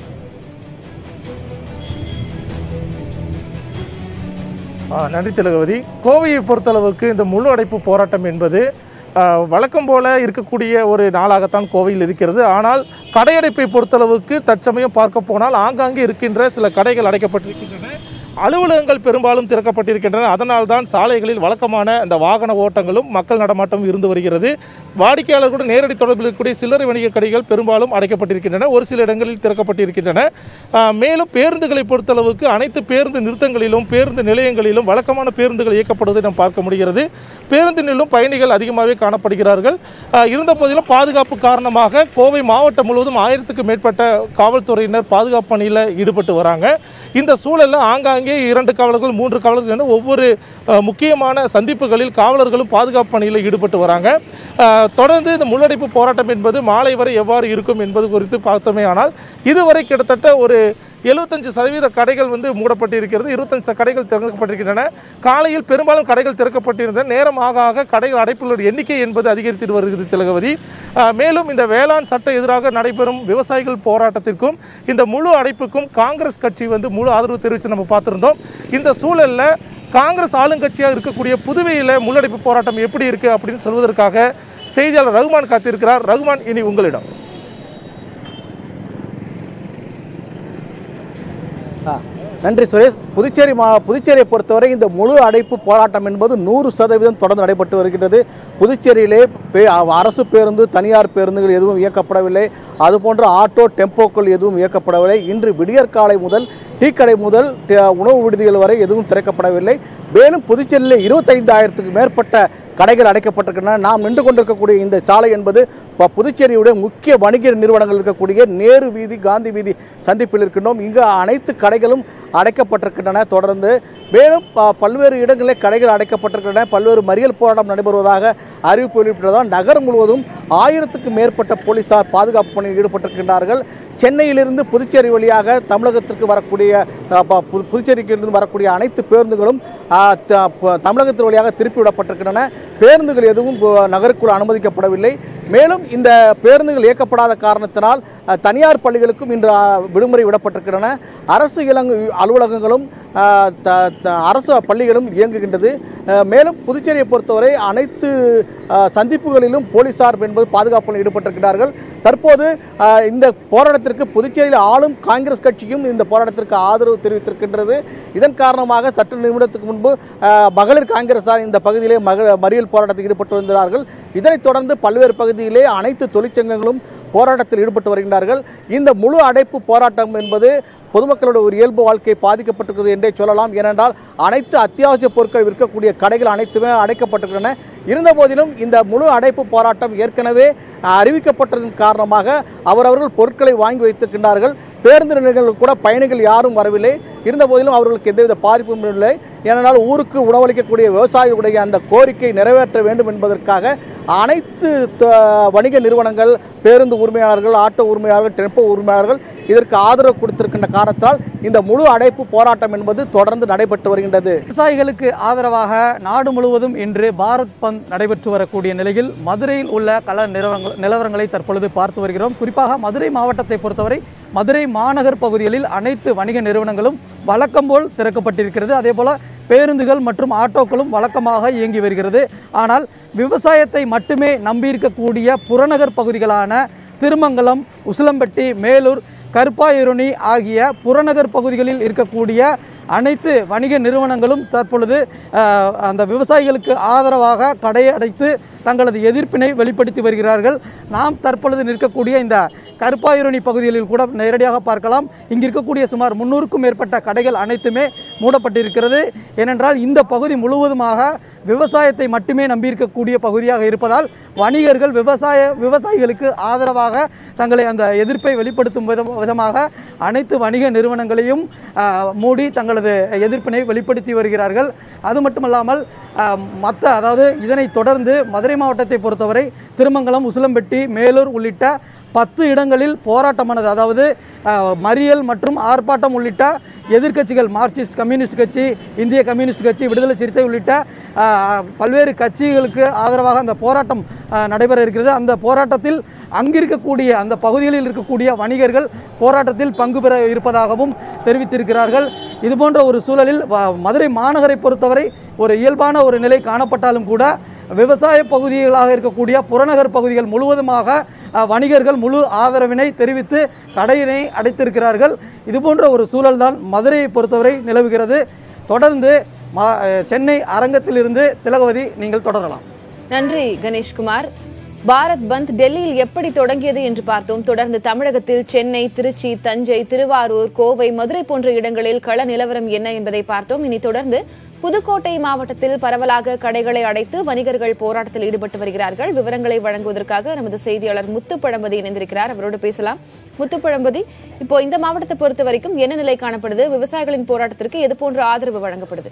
நன்றி திலகவதி. கோவையை பொறுத்தளவுக்கு இந்த முழு அடைப்பு போராட்டம் என்பது வழக்கம் போல இருக்கக்கூடிய ஒரு நாளாகத்தான் கோவையில் இருக்கிறது. ஆனால் கடையடைப்பை பொறுத்தளவுக்கு தற்சமயம் பார்க்க போனால் ஆங்காங்கே இருக்கின்ற சில கடைகள் அடைக்கப்பட்டிருக்கின்றன, அலுவலகங்கள் பெரும்பாலும் திறக்கப்பட்டிருக்கின்றன. அதனால் தான் சாலைகளில் வழக்கமான இந்த வாகன ஓட்டங்களும் மக்கள் நடமாட்டம் இருந்து வருகிறது. வாடிக்கையாளர்களுடன் நேரடி தொடர்பில் இருக்கக்கூடிய சில்லறை வணிக கடைகள் பெரும்பாலும் அடைக்கப்பட்டிருக்கின்றன, ஒரு சில இடங்களில் திறக்கப்பட்டிருக்கின்றன. மேலும் பேருந்துகளை பொறுத்தளவுக்கு அனைத்து பேருந்து நிறுத்தங்களிலும் பேருந்து நிலையங்களிலும் வழக்கமான பேருந்துகள் இயக்கப்படுவதை நாம் பார்க்க முடிகிறது. பேருந்திலும் பயணிகள் அதிகமாகவே காணப்படுகிறார்கள். இருந்த போதிலும் பாதுகாப்பு காரணமாக கோவை மாவட்டம் முழுவதும் 1000க்கும் மேற்பட்ட காவல்துறையினர் பாதுகாப்பு பணியில் ஈடுபட்டு வராங்க. இந்த சூழலில் ஆங்காங்கே 2 காவலர்கள் 3 காவலர்கள் என ஒவ்வொரு முக்கியமான சந்திப்புகளில் காவலர்களும் பாதுகாப்பு பணியில் ஈடுபட்டு வராங்க. தொடர்ந்து இந்த முள்ளடைப்பு போராட்டம் என்பது மாலை வரை எவ்வாறு இருக்கும் என்பது குறித்து பார்த்தோமே ஆனால் இதுவரை கிட்டத்தட்ட ஒரு 75% கடைகள் மூடப்பட்டிருக்கிறது, 25 கடைகள் திறக்கப்பட்டிருக்கின்றன. காலையில் பெரும்பாலும் கடைகள் திறக்கப்பட்டிருந்தன. நேரம் ஆக கடைகள் அடைப்புள்ள எண்ணிக்கை என்பது அதிகரித்து வருகிறது திலகவதி. மேலும் இந்த வேளாண் சட்ட எதிராக நடைபெறும் விவசாயிகள் போராட்டத்திற்கும் இந்த முழு அடைப்புக்கும் காங்கிரஸ் கட்சி முழு ஆதரவு தெரிவித்து நம்ம பார்த்திருந்தோம். இந்த சூழலில் காங்கிரஸ் ஆளுங்கட்சியாக இருக்கக்கூடிய புதுவையில் முள்ளடைப்பு போராட்டம் எப்படி இருக்கு அப்படின்னு சொல்வதற்காக செய்தியாளர் ரகுமான் காத்திருக்கிறார். ரகுமான், இனி உங்களிடம். நன்றி சுரேஷ். புதுச்சேரியை பொறுத்தவரை இந்த முழு அடைப்பு போராட்டம் என்பது 100% தொடர்ந்து நடைபெற்று வருகின்றது. புதுச்சேரியிலே அரசு பேருந்து, தனியார் பேருந்துகள் எதுவும் இயக்கப்படவில்லை. அதுபோன்ற ஆட்டோ, டெம்போக்கள் எதுவும் இயக்கப்படவில்லை. இன்று விடியற்காலை முதல் டீ கடை முதல் உணவு விடுதிகள் வரை எதுவும் திறக்கப்படவில்லை. மேலும் புதுச்சேரியிலே 25,000க்கும் மேற்பட்ட கடைகள் அடைக்கப்பட்டிருக்கின்றன. நாம் நின்று கொண்டிருக்கக்கூடிய இந்த சாலை என்பது புதுச்சேரியுடைய முக்கிய வணிக நிறுவனங்கள் இருக்கக்கூடிய நேரு வீதி, காந்தி வீதி சந்திப்பில் இருக்கின்றோம். இங்கு அனைத்து கடைகளும் அடைக்கப்பட்டிருக்கின்றன. தொடர்ந்து மேலும் பல்வேறு இடங்களில் கடைகள் அடைக்கப்பட்டிருக்கின்றன. பல்வேறு மறியல் போராட்டம் நடைபெறுவதாக அறிவிப்பு வெளியிட்டதால் நகரம் முழுவதும் 1000க்கும் மேற்பட்ட போலீசார் பாதுகாப்பு பணியில் ஈடுபட்டிருக்கின்றார்கள். சென்னையிலிருந்து புதுச்சேரி வழியாக தமிழகத்திற்கு வரக்கூடிய புதுச்சேரிக்கு வரக்கூடிய அனைத்து பேருந்துகளும் தமிழகத்தின் வழியாக திருப்பிவிடப்பட்டிருக்கின்றன. பேருந்துகள் எதுவும் நகருக்குள் அனுமதிக்கப்படவில்லை. மேலும் இந்த பேருந்துகள் இயக்கப்படாத காரணத்தினால் தனியார் பள்ளிகளுக்கும் இன்று விடுமுறை விடப்பட்டிருக்கின்றன. அரசு அலுவலகங்களும் அரசு பள்ளிகளும் இயங்குகின்றது. மேலும் புதுச்சேரியை பொறுத்தவரை அனைத்து சந்திப்புகளிலும் போலீசார் என்பது பாதுகாப்பில் ஈடுபட்டிருக்கிறார்கள். தற்போது இந்த போராட்டத்திற்கு புதுச்சேரியில் ஆளும் காங்கிரஸ் கட்சியும் இந்த போராட்டத்திற்கு ஆதரவு தெரிவித்திருக்கின்றது. இதன் காரணமாக சற்று நிமிடத்துக்கு முன்பு மகளிர் காங்கிரசார் இந்த பகுதியிலே மறியல் போராட்டத்தில் ஈடுபட்டு வருகிறார்கள். இதனைத் தொடர்ந்து பல்வேறு பகுதியிலே அனைத்து தொழிற்சங்கங்களும் போராட்டத்தில் ஈடுபட்டு வருகின்றார்கள். இந்த முழு அடைப்பு போராட்டம் என்பது பொதுமக்களோட ஒரு இயல்பு வாழ்க்கை பாதிக்கப்பட்டிருக்கிறது என்றே சொல்லலாம். ஏனென்றால் அனைத்து அத்தியாவசிய பொருட்கள் விற்கக்கூடிய கடைகள் அனைத்துமே அடைக்கப்பட்டிருக்கின்றன. இருந்த போதிலும் இந்த முழு அடைப்பு போராட்டம் ஏற்கனவே அறிவிக்கப்பட்டதன் காரணமாக அவரவர்கள் பொருட்களை வாங்கி வைத்திருக்கின்றார்கள். பேருந்து நிலையங்களில் கூட பயணிகள் யாரும் வரவில்லை. இருந்த போதிலும் அவர்களுக்கு எந்தவித பாதிப்பும் இல்லை. ஏனென்றால் ஊருக்கு உணவளிக்கக்கூடிய விவசாயிகளுடைய அந்த கோரிக்கை நிறைவேற்ற வேண்டும் என்பதற்காக அனைத்து வணிக நிறுவனங்கள், பேருந்து உரிமையாளர்கள், ஆட்டோ உரிமையாளர்கள், டெம்போ உரிமையாளர்கள் இதற்கு ஆதரவு கொடுத்திருக்கின்ற காரணத்தால் இந்த முழு அடைப்பு போராட்டம் என்பது தொடர்ந்து நடைபெற்று வருகின்றது. விவசாயிகளுக்கு ஆதரவாக நாடு முழுவதும் இன்று பாரத் பந்த் நடைபெற்று வரக்கூடிய நிலையில் மதுரையில் உள்ள கள நிலவரங்களை தற்பொழுது பார்த்து வருகிறோம். குறிப்பாக மதுரை மாவட்டத்தை பொறுத்தவரை மதுரை மாநகர் பகுதிகளில் அனைத்து வணிக நிறுவனங்களும் வழக்கம்போல் திறக்கப்பட்டிருக்கிறது. அதேபோல பேருந்துகள் மற்றும் ஆட்டோக்களும் வழக்கமாக இயங்கி வருகிறது. ஆனால் விவசாயத்தை மட்டுமே நம்பியிருக்கக்கூடிய புறநகர் பகுதிகளான திருமங்கலம், உசிலம்பட்டி, மேலூர், கருப்பாயூரணி ஆகிய புறநகர் பகுதிகளில் இருக்கக்கூடிய அனைத்து வணிக நிறுவனங்களும் தற்பொழுது அந்த விவசாயிகளுக்கு ஆதரவாக கடை அடைத்து தங்களது எதிர்ப்பினை வெளிப்படுத்தி வருகிறார்கள். நாம் தற்பொழுது நிற்கக்கூடிய இந்த கருப்பாயூரணி பகுதிகளில் கூட நேரடியாக பார்க்கலாம். இங்கு இருக்கக்கூடிய சுமார் 300க்கும் மேற்பட்ட கடைகள் அனைத்துமே மூடப்பட்டிருக்கிறது. ஏனென்றால் இந்த பகுதி முழுவதுமாக விவசாயத்தை மட்டுமே நம்பியிருக்கக்கூடிய பகுதியாக இருப்பதால் வணிகர்கள் விவசாயிகளுக்கு ஆதரவாக தங்களை அந்த எதிர்ப்பை வெளிப்படுத்தும் விதமாக அனைத்து வணிக நிறுவனங்களையும் மூடி தங்களது எதிர்ப்பினை வெளிப்படுத்தி வருகிறார்கள். அது மட்டுமல்லாமல் அதாவது இதனைத் தொடர்ந்து மதுரை மாவட்டத்தை பொறுத்தவரை திருமங்கலம், உசிலம்பட்டி, மேலூர் உள்ளிட்ட 10 இடங்களில் போராட்டமானது, அதாவது மறியல் மற்றும் ஆர்ப்பாட்டம் உள்ளிட்ட எதிர்க்கட்சிகள், மார்க்சிஸ்ட் கம்யூனிஸ்ட் கட்சி, இந்திய கம்யூனிஸ்ட் கட்சி, விடுதலை சிறுத்தை உள்ளிட்ட பல்வேறு கட்சிகளுக்கு ஆதரவாக அந்த போராட்டம் நடைபெற இருக்கிறது. அந்த போராட்டத்தில் அங்கிருக்கக்கூடிய அந்த பகுதிகளில் இருக்கக்கூடிய வணிகர்கள் போராட்டத்தில் பங்கு பெற இருப்பதாகவும் தெரிவித்திருக்கிறார்கள். இதுபோன்ற ஒரு சூழலில் மதுரை மாநகரை பொறுத்தவரை ஒரு இயல்பான ஒரு நிலை காணப்பட்டாலும் கூட விவசாய பகுதிகளாக இருக்கக்கூடிய புறநகர் பகுதிகள் முழுவதுமாக வணிகர்கள் முழு ஆதரவினை தெரிவித்து கடையினை அடைத்திருக்கிறார்கள். இதுபோன்ற ஒரு சூழல்தான் மதுரையை பொறுத்தவரை நிலவுகிறது. தொடர்ந்து சென்னை அரங்கத்திலிருந்து திலகவதி, நீங்கள் தொடரலாம். நன்றி கணேஷ்குமார். பாரத் பந்த் டெல்லியில் எப்படி தொடங்கியது என்று பார்த்தோம். தொடர்ந்து தமிழகத்தில் சென்னை, திருச்சி, தஞ்சை, திருவாரூர், கோவை, மதுரை போன்ற இடங்களில் கள நிலவரம் என்ன என்பதை பார்த்தோம். இனி தொடர்ந்து புதுக்கோட்டை மாவட்டத்தில் பரவலாக கடைகளை அடைத்து வணிகர்கள் போராட்டத்தில் ஈடுபட்டு வருகிறார்கள். விவரங்களை வழங்குவதற்காக நமது செய்தியாளர் முத்துப்பழம்பதி இணைந்திருக்கிறார். அவரோடு பேசலாம். முத்துப்பழம்பதி, இப்போ இந்த மாவட்டத்தை பொறுத்த வரைக்கும் என்ன நிலை காணப்படுது? விவசாயிகளின் போராட்டத்திற்கு எது போன்ற ஆதரவு வழங்கப்படுது?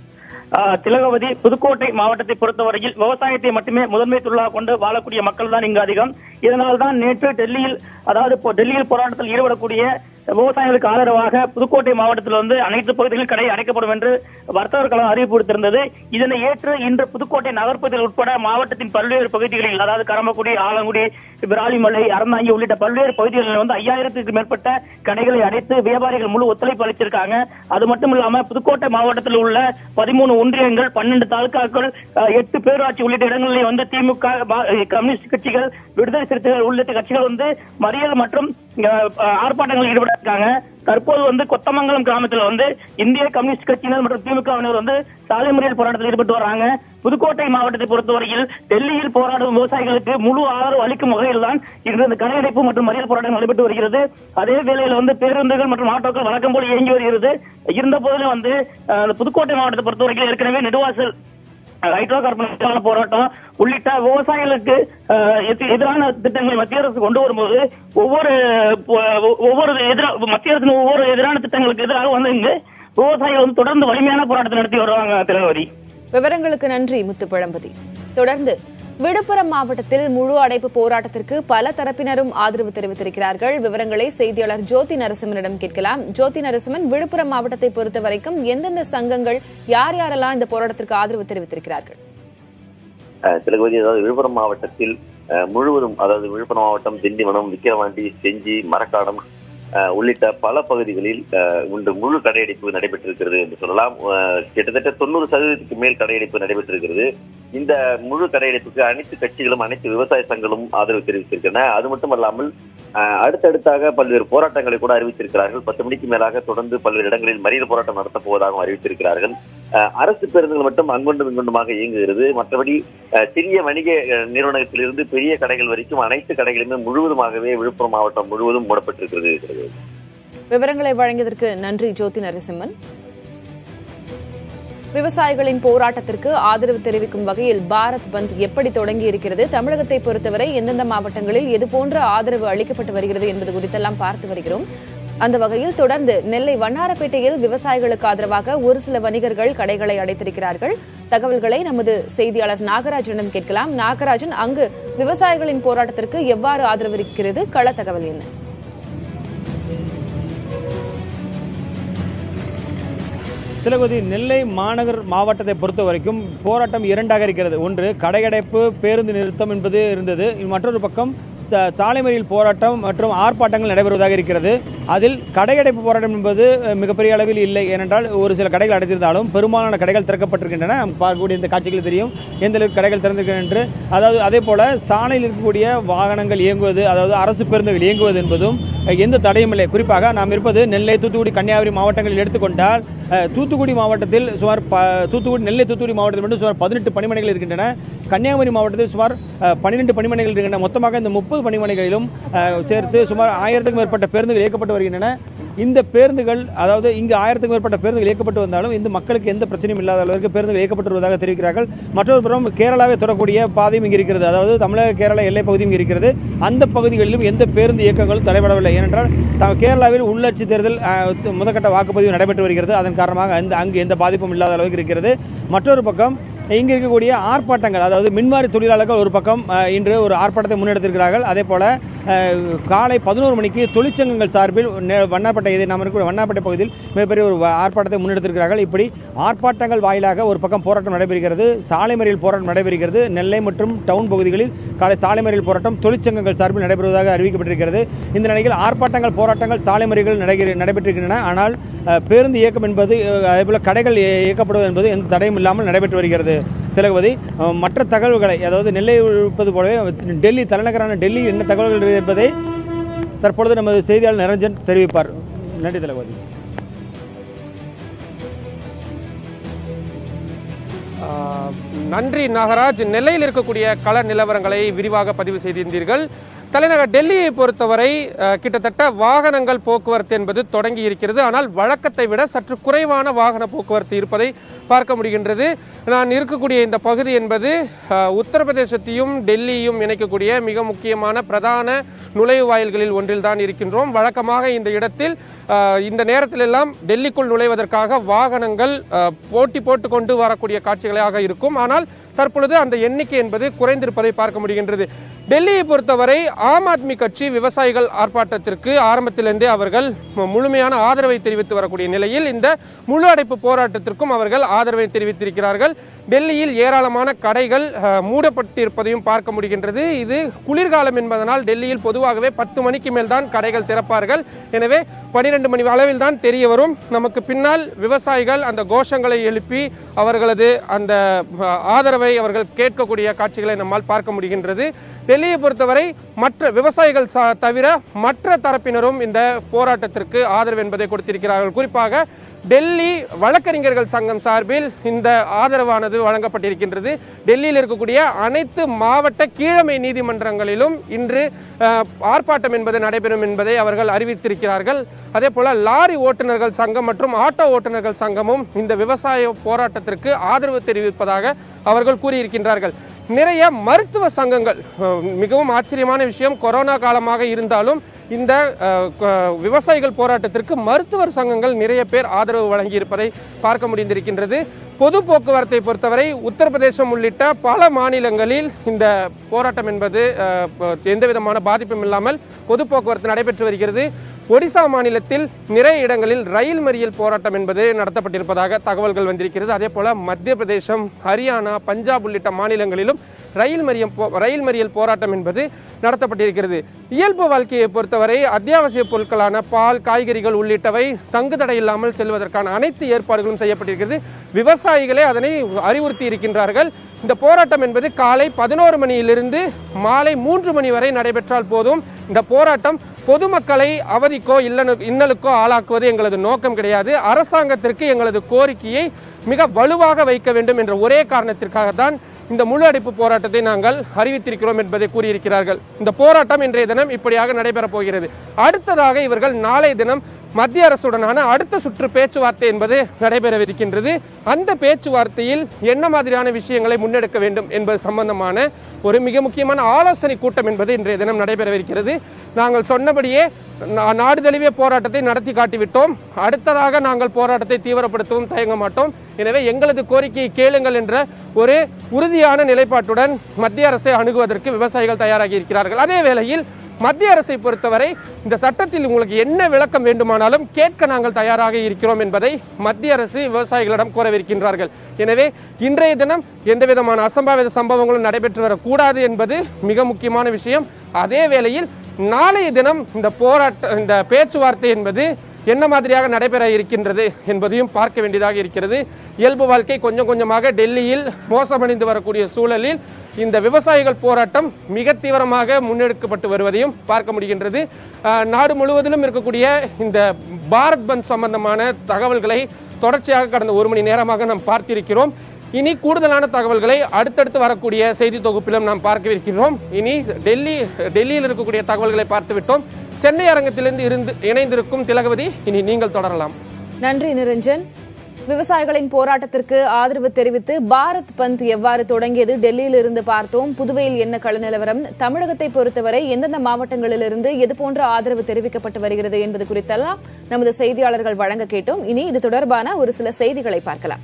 திலகவதி, புதுக்கோட்டை மாவட்டத்தை பொறுத்தவரையில் விவசாயத்தை மட்டுமே முதன்மை தொழிலாக கொண்டு வாழக்கூடிய மக்கள் தான் இங்கு அதிகம். இதனால்தான் நேற்று டெல்லியில் போராட்டத்தில் ஈடுபடக்கூடிய விவசாயிகளுக்கு ஆதரவாக புதுக்கோட்டை மாவட்டத்தில் அனைத்து பகுதிகளில் கடை அடைக்கப்படும் என்று வர்த்தகர் கழகம் அறிவிப்பு விடுத்திருந்தது. இதனை ஏற்று இன்று புதுக்கோட்டை நகர்ப்பகுதியில் உட்பட மாவட்டத்தின் பல்வேறு பகுதிகளில், அதாவது கரம்பக்குடி, ஆலங்குடி, விராலிமலை, அறந்தாங்கி உள்ளிட்ட பல்வேறு பகுதிகளில் 5000க்கும் மேற்பட்ட கடைகளை அடைத்து வியாபாரிகள் முழு ஒத்துழைப்பு அளித்திருக்காங்க. அது மட்டும் இல்லாம புதுக்கோட்டை மாவட்டத்தில் உள்ள 13 ஒன்றியங்கள், 12 தாலுகாக்கள், 8 பேரூராட்சி உள்ளிட்ட இடங்களில் திமுக, கம்யூனிஸ்ட் கட்சிகள், விடுதலை சிறுத்தைகள் உள்ளிட்ட கட்சிகள் மறியல் மற்றும் ஆர்ப்பாட்டங்களில் ஈடுபட இருக்காங்க. தற்போது கொத்தமங்கலம் கிராமத்தில் இந்திய கம்யூனிஸ்ட் கட்சியினர் மற்றும் திமுகவினர் சாலை மறியல் போராட்டத்தில் ஈடுபட்டு வராங்க. புதுக்கோட்டை மாவட்டத்தை பொறுத்தவரையில் டெல்லியில் போராடும் விவசாயிகளுக்கு முழு ஆதரவு அளிக்கும் வகையில் தான் இன்று இந்த கடையடைப்பு மற்றும் மறியல் போராட்டம் நடைபெற்று வருகிறது. அதே வேளையில் பேருந்துகள் மற்றும் ஆட்டோக்கள் வழக்கம் போல இயங்கி வருகிறது. இருந்த போதிலும் புதுக்கோட்டை மாவட்டத்தை பொறுத்தவரையில் ஏற்கனவே நெடுவாசல் ஹைட்ரோ கார்பன் போராட்டம் உள்ளிட்ட விவசாயிகளுக்கு எதிரான திட்டங்களை மத்திய அரசு கொண்டு வரும்போது மத்திய அரசின் ஒவ்வொரு எதிரான திட்டங்களுக்கு எதிராக வந்து இங்கு விவசாயிகள் தொடர்ந்து வலிமையான போராட்டத்தை நடத்தி வருவாங்க. திலகவதி, விவரங்களுக்கு நன்றி முத்துப்பழம்பதி. தொடர்ந்து விழுப்புரம் மாவட்டத்தில் முழு அடைப்பு போராட்டத்திற்கு பல தரப்பினரும் ஆதரவு தெரிவித்திருக்கிறார்கள். விவரங்களை செய்தியாளர் ஜோதி நரசிம்மனிடம் கேட்கலாம். ஜோதி நரசிம்மன், விழுப்புரம் மாவட்டத்தை பொறுத்த வரைக்கும் எந்தெந்த சங்கங்கள் யார் யாரெல்லாம் இந்த போராட்டத்திற்கு ஆதரவு தெரிவித்திருக்கிறார்கள்? திலகவதி, அதாவது விழுப்புரம் மாவட்டத்தில் முழுவதும், அதாவது விழுப்புரம் மாவட்டம் திண்டிவனம், விக்கிரவாண்டி, செஞ்சி, மரக்காடம் உள்ளிட்ட பல பகுதிகளில் இன்று முழு கடையடைப்பு நடைபெற்றிருக்கிறது என்று சொல்லலாம். கிட்டத்தட்ட 90% மேல் கடையடைப்பு நடைபெற்றிருக்கிறது. இந்த முழு கடையடைப்புக்கு அனைத்து கட்சிகளும் அனைத்து விவசாய சங்கங்களும் ஆதரவு தெரிவித்திருக்கின்றன. அது மட்டுமல்லாமல் அடுத்தடுத்தாக பல்வேறு போராட்டங்களை கூட அறிவித்திருக்கிறார்கள். 10 மணிக்கு மேலாக தொடர்ந்து பல்வேறு இடங்களில் மறியல் போராட்டம் நடத்தப் போவதாகவும் அறிவித்திருக்கிறார்கள். அரசு பேருந்துகள் மட்டும் அங்கொன்றும் இங்கொண்டுமாக இயங்குகிறது. மற்றபடி சிறிய வணிக நிறுவனத்திலிருந்து பெரிய கடைகள் வரைக்கும் அனைத்து கடைகளுமே முழுவதுமாகவே விழுப்புரம் மாவட்டம் முழுவதும் மூடப்பட்டிருக்கிறது. விவரங்களை வழங்கியதற்கு நன்றி ஜோதி நரசிம்மன். விவசாயிகளின் போராட்டத்திற்கு ஆதரவு தெரிவிக்கும் வகையில் பாரத் பந்த் எப்படி தொடங்கி இருக்கிறது, தமிழகத்தை பொறுத்தவரை எந்தெந்த மாவட்டங்களில் எதுபோன்ற ஆதரவு அளிக்கப்பட்டு வருகிறது என்பது குறித்தெல்லாம் பார்த்து வருகிறோம். அந்த வகையில் தொடர்ந்து நெல்லை வண்ணாரப்பேட்டையில் விவசாயிகளுக்கு ஆதரவாக ஒரு சில வணிகர்கள் கடைகளை அடைத்திருக்கிறார்கள். தகவல்களை நமது செய்தியாளர் நாகராஜனிடம் கேட்கலாம். நாகராஜன், அங்கு விவசாயிகளின் போராட்டத்திற்கு எவ்வாறு ஆதரவு இருக்கிறது, கள தகவல் என்ன? திலகவதி, நெல்லை மாநகர் மாவட்டத்தை பொறுத்த வரைக்கும் போராட்டம் இரண்டாக இருக்கிறது. ஒன்று கடையடைப்பு, பேருந்து நிறுத்தம் என்பது இருந்தது. மற்றொரு பக்கம் சாலை மறியல் போராட்டம் மற்றும் ஆர்ப்பாட்டங்கள் நடைபெறுவதாக இருக்கிறது. அதில் கடையடைப்பு போராட்டம் என்பது மிகப்பெரிய அளவில் இல்லை. ஏனென்றால் ஒரு சில கடைகள் அடைத்திருந்தாலும் பெரும்பாலான கடைகள் திறக்கப்பட்டிருக்கின்றன. பார்க்கக்கூடிய இந்த காட்சிகள் தெரியும் எந்த அளவுக்கு கடைகள் திறந்திருக்கின்றன என்று. அதாவது அதே போல சாலையில் இருக்கக்கூடிய வாகனங்கள் இயங்குவது, அதாவது அரசு பேருந்துகள் இயங்குவது என்பதும் எந்த தடையும் இல்லை. குறிப்பாக நாம் இருப்பது நெல்லை, தூத்துக்குடி, கன்னியாகுமரி மாவட்டங்களில் எடுத்துக்கொண்டால் தூத்துக்குடி மாவட்டத்தில் சுமார் நெல்லை தூத்துக்குடி மாவட்டத்தில் மட்டும் சுமார் 18 பணிமனைகள் இருக்கின்றன. கன்னியாகுமரி மாவட்டத்தில் சுமார் 12 பணிமனைகள் இருக்கின்றன. மொத்தமாக இந்த 30 பணிமனைகளிலும் சேர்த்து சுமார் 1000க்கும் மேற்பட்ட பேருந்துகள் இயக்கப்பட்டு வருகின்றன. இந்த பேருந்துகள், அதாவது இங்கு 1000க்கும் மேற்பட்ட பேருந்துகள் இயக்கப்பட்டு வந்தாலும் இந்த மக்களுக்கு எந்த பிரச்சனையும் இல்லாத அளவிற்கு பேருந்துகள் இயக்கப்பட்டு வருவதாக தெரிவிக்கிறார்கள். மற்றொரு புறம் கேரளாவை தொடரக்கூடிய பாதையும் இங்கு இருக்கிறது. அதாவது தமிழக கேரளா எல்லை பகுதியும் இங்கு இருக்கிறது. அந்த பகுதிகளிலும் எந்த பேருந்து இயக்கங்களும் தடைபடவில்லை. ஏனென்றால் கேரளாவில் உள்ளாட்சி தேர்தல் முதற்கட்ட வாக்குப்பதிவு நடைபெற்று வருகிறது. அதன் காரணமாக அங்கு எந்த பாதிப்பும் இல்லாத அளவுக்கு இருக்கிறது. மற்றொரு பக்கம் இங்கே இருக்கக்கூடிய ஆர்ப்பாட்டங்கள், அதாவது மின்வாரி தொழிலாளர்கள் ஒரு பக்கம் இன்று ஒரு ஆர்ப்பாட்டத்தை முன்னெடுத்திருக்கிறார்கள். அதே போல காலை 11 மணிக்கு தொழிற்சங்கங்கள் சார்பில் வண்ணாரப்பேட்டை பகுதியில் மிகப்பெரிய ஒரு ஆர்ப்பாட்டத்தை முன்னெடுத்திருக்கிறார்கள். இப்படி ஆர்ப்பாட்டங்கள் வாயிலாக ஒரு பக்கம் போராட்டம் நடைபெறுகிறது, சாலை மறியல் போராட்டம் நடைபெறுகிறது. நெல்லை மற்றும் டவுன் பகுதிகளில் காலை சாலை மறியல் போராட்டம் தொழிற்சங்கங்கள் சார்பில் நடைபெறுவதாக அறிவிக்கப்பட்டிருக்கிறது. இந்த நிலையில் ஆர்ப்பாட்டங்கள், போராட்டங்கள், சாலை மறியல்கள் நடைபெற்றிருக்கின்றன. ஆனால் பேருந்து இயக்கம் என்பது, அதேபோல கடைகள் இயக்கப்படுவது என்பது எந்த தடையும் இல்லாமல் நடைபெற்று வருகிறது. திலகவதி, மற்ற தகவல்களை, அதாவது நெல்லை இருப்பது போலவே டெல்லி, தலைநகரான டெல்லி என்ன தகவல்கள் என்பதை தற்பொழுது நமது செய்தியாளர் நிரஞ்சன் தெரிவிப்பார். நன்றி திலகவதி. நன்றி நாகராஜ். நெல்லையில் இருக்கக்கூடிய கள நிலவரங்களை விரிவாக பதிவு செய்திருந்தீர்கள். தலைநகர் டெல்லியை பொறுத்தவரை கிட்டத்தட்ட வாகனங்கள் போக்குவரத்து என்பது தொடங்கி இருக்கிறது. ஆனால் வழக்கத்தை விட சற்று குறைவான வாகன போக்குவரத்து இருப்பதை பார்க்க முடிகின்றது. நான் இருக்கக்கூடிய இந்த பகுதி என்பது உத்தரப்பிரதேசத்தையும் டெல்லியும் இணைக்கக்கூடிய மிக முக்கியமான பிரதான நுழைவாயில்களில் ஒன்றில் தான் இருக்கின்றோம். வழக்கமாக இந்த இடத்தில் இந்த நேரத்திலெல்லாம் டெல்லிக்குள் நுழைவதற்காக வாகனங்கள் போட்டி போட்டு கொண்டு வரக்கூடிய காட்சிகளாக இருக்கும். ஆனால் தற்பொழுது அந்த எண்ணிக்கை என்பது குறைந்திருப்பதை பார்க்க முடிகின்றது. டெல்லியை பொறுத்தவரை ஆம் ஆத்மி கட்சி விவசாயிகள் ஆர்ப்பாட்டத்திற்கு ஆரம்பத்திலிருந்தே அவர்கள் முழுமையான ஆதரவை தெரிவித்து வரக்கூடிய நிலையில் இந்த முழு அடைப்பு போராட்டத்திற்கும் அவர்கள் ஆதரவை தெரிவித்திருக்கிறார்கள். டெல்லியில் ஏராளமான கடைகள் மூடப்பட்டிருப்பதையும் பார்க்க முடிகின்றது. இது குளிர்காலம் என்பதனால் டெல்லியில் பொதுவாகவே 10 மணிக்கு மேல் தான் கடைகள் திறப்பார்கள். எனவே 12 மணி அளவில் தான் தெரிய வரும். நமக்கு பின்னால் விவசாயிகள் அந்த கோஷங்களை எழுப்பி அவர்களது அந்த ஆதரவை அவர்கள் கேட்கக்கூடிய காட்சிகளை நம்மால் பார்க்க முடிகின்றது. டெல்லியை பொறுத்தவரை மற்ற விவசாயிகள் தவிர மற்ற தரப்பினரும் இந்த போராட்டத்திற்கு ஆதரவு என்பதை கொடுத்திருக்கிறார்கள். குறிப்பாக டெல்லி வழக்கறிஞர்கள் சங்கம் சார்பில் இந்த ஆதரவானது வழங்கப்பட்டிருக்கின்றது. டெல்லியில் இருக்கக்கூடிய அனைத்து மாவட்ட கீழமை நீதிமன்றங்களிலும் இன்று ஆர்ப்பாட்டம் என்பது நடைபெறும் என்பதை அவர்கள் அறிவித்திருக்கிறார்கள். அதே போல லாரி ஓட்டுநர்கள் சங்கம் மற்றும் ஆட்டோ ஓட்டுநர்கள் சங்கமும் இந்த விவசாய போராட்டத்திற்கு ஆதரவு தெரிவிப்பதாக அவர்கள் கூறியிருக்கின்றார்கள். நிறைய மருத்துவ சங்கங்கள், மிகவும் ஆச்சரியமான விஷயம், கொரோனா காலமாக இருந்தாலும் இந்த விவசாயிகள் போராட்டத்திற்கு மருத்துவர் சங்கங்கள் நிறைய பேர் ஆதரவு வழங்கியிருப்பதை பார்க்க முடிந்திருக்கின்றது. பொது போக்குவரத்தை பொறுத்தவரை உத்தரப்பிரதேசம் உள்ளிட்ட பல மாநிலங்களில் இந்த போராட்டம் என்பது எந்தவிதமான பாதிப்பும் இல்லாமல் பொது போக்குவரத்து நடைபெற்று வருகிறது. ஒடிசா மாநிலத்தில் நிறைய இடங்களில் ரயில் மறியல் போராட்டம் என்பது நடத்தப்பட்டிருப்பதாக தகவல்கள் வந்திருக்கிறது. அதே போல மத்திய பிரதேசம், ஹரியானா, பஞ்சாப் உள்ளிட்ட மாநிலங்களிலும் ரயில் மறியல் போராட்டம் என்பது நடத்தப்பட்டிருக்கிறது. இயல்பு வாழ்க்கையை பொறுத்தவரை அத்தியாவசிய பொருட்களான பால், காய்கறிகள் உள்ளிட்டவை தங்குதடை இல்லாமல் செல்வதற்கான அனைத்து ஏற்பாடுகளும் செய்யப்பட்டிருக்கிறது. விவசாயிகளே அதனை அறிவுறுத்தி இருக்கின்றார்கள். இந்த போராட்டம் என்பது காலை 11 மணியிலிருந்து மாலை 3 மணி வரை நடைபெற்றால் போதும். இந்த போராட்டம் பொதுமக்களை அவதிக்கோ இன்னலுக்கோ ஆளாக்குவது எங்களது நோக்கம் கிடையாது. அரசாங்கத்திற்கு எங்களது கோரிக்கையை மிக வலுவாக வைக்க வேண்டும் என்ற ஒரே காரணத்திற்காகத்தான் இந்த முழு அடைப்பு போராட்டத்தை நாங்கள் அறிவித்திருக்கிறோம் என்பதை கூறியிருக்கிறார்கள். இந்த போராட்டம் இன்றைய தினம் இப்படியாக நடைபெறப் போகிறது. அடுத்ததாக இவர்கள் நாளைய தினம் மத்திய அரசுடனான அடுத்த சுற்று பேச்சுவார்த்தை என்பது நடைபெறவிருக்கின்றது. அந்த பேச்சுவார்த்தையில் என்ன மாதிரியான விஷயங்களை முன்னெடுக்க வேண்டும் என்பது சம்பந்தமான ஒரு மிக முக்கியமான ஆலோசனை கூட்டம் என்பது இன்றைய தினம் நடைபெறவிருக்கிறது. நாங்கள் சொன்னபடியே நாடு தழுவிய போராட்டத்தை நடத்தி காட்டிவிட்டோம். அடுத்ததாக நாங்கள் போராட்டத்தை தீவிரப்படுத்தவும் தயங்க மாட்டோம். எனவே எங்களது கோரிக்கையை கேளுங்கள் என்ற ஒரு உறுதியான நிலைப்பாட்டுடன் மத்திய அரசை அணுகுவதற்கு விவசாயிகள் தயாராகி இருக்கிறார்கள். அதே வேளையில் மத்திய அரசை பொறுத்தவரை இந்த சட்டத்தில் உங்களுக்கு என்ன விளக்கம் வேண்டுமானாலும் கேட்க நாங்கள் தயாராக இருக்கிறோம் என்பதை மத்திய அரசு விவசாயிகளிடம் கோரவிருக்கின்றார்கள். எனவே இன்றைய தினம் எந்தவிதமான அசம்பாவித சம்பவங்களும் நடைபெற்று வரக்கூடாது என்பது மிக முக்கியமான விஷயம். அதே வேளையில் நாளைய தினம் இந்த பேச்சுவார்த்தை என்பது என்ன மாதிரியாக நடைபெற இருக்கின்றது என்பதையும் பார்க்க வேண்டியதாக இருக்கிறது. இயல்பு வாழ்க்கை கொஞ்சம் கொஞ்சமாக டெல்லியில் மோசமடைந்து வரக்கூடிய சூழலில் இந்த விவசாயிகள் போராட்டம் மிக தீவிரமாக முன்னெடுக்கப்பட்டு வருவதையும் பார்க்க முடிகின்றது. நாடு முழுவதிலும் இருக்கக்கூடிய இந்த பாரத் பந்த் சம்பந்தமான தகவல்களை தொடர்ச்சியாக கடந்த 1 மணி நேரமாக நாம் பார்த்திருக்கிறோம். இனி கூடுதலான தகவல்களை அடுத்தடுத்து வரக்கூடிய செய்தி தொகுப்பிலும் நாம் பார்க்கவிருக்கிறோம். இனி டெல்லியில் இருக்கக்கூடிய தகவல்களை பார்த்துவிட்டோம். சென்னை அரங்கத்திலிருந்து இணைந்திருக்கும் திலகவதி, இனி நீங்கள் தொடரலாம். நன்றி நிரஞ்சன். விவசாயிகளின் போராட்டத்திற்கு ஆதரவு தெரிவித்து பாரத் பந்த் எவ்வாறு தொடங்கியது டெல்லியிலிருந்து பார்த்தோம். புதுவையில் என்ன கள நிலவரம், தமிழகத்தை பொறுத்தவரை எந்தெந்த மாவட்டங்களிலிருந்து எதுபோன்ற ஆதரவு தெரிவிக்கப்பட்டு வருகிறது என்பது குறித்தெல்லாம் நமது செய்தியாளர்கள் வழங்க கேட்டோம். இனி இது தொடர்பான ஒரு சில செய்திகளை பார்க்கலாம்.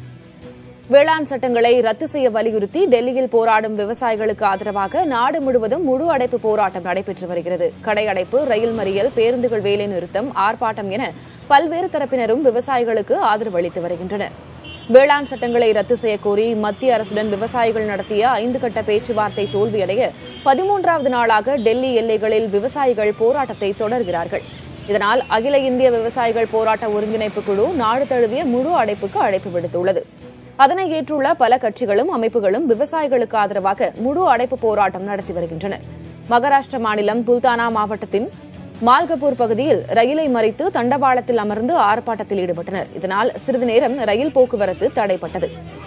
வேளாண் சட்டங்களை ரத்து செய்ய வலியுறுத்தி டெல்லியில் போராடும் விவசாயிகளுக்கு ஆதரவாக நாடு முழுவதும் முழு அடைப்பு போராட்டம் நடைபெற்று வருகிறது. கடை அடைப்பு, ரயில் மறியல், பேருந்துகள் வேலை நிறுத்தம், ஆர்ப்பாட்டம் என பல்வேறு தரப்பினரும் விவசாயிகளுக்கு ஆதரவு அளித்து வருகின்றனர். வேளாண் சட்டங்களை ரத்து செய்யக்கோரி மத்திய அரசுடன் விவசாயிகள் நடத்திய 5 கட்ட பேச்சுவார்த்தை தோல்வியடைய 13வது நாளாக டெல்லி எல்லைகளில் விவசாயிகள் போராட்டத்தை தொடர்கிறார்கள். இதனால் அகில இந்திய விவசாயிகள் போராட்ட ஒருங்கிணைப்பு குழு நாடு தழுவிய முழு அடைப்புக்கு அழைப்பு விடுத்துள்ளது. அதனை ஏற்றுள்ள பல கட்சிகளும் அமைப்புகளும் விவசாயிகளுக்கு ஆதரவாக முழு அடைப்பு போராட்டம் நடத்தி வருகின்றனர். மகாராஷ்டிர மாநிலம் புல்தானா மாவட்டத்தின் மால்கபூர் பகுதியில் ரயிலை மறித்து தண்டவாளத்தில் அமர்ந்து ஆர்ப்பாட்டத்தில் ஈடுபட்டனர். இதனால் சிறிது நேரம் ரயில் போக்குவரத்து தடைப்பட்டது.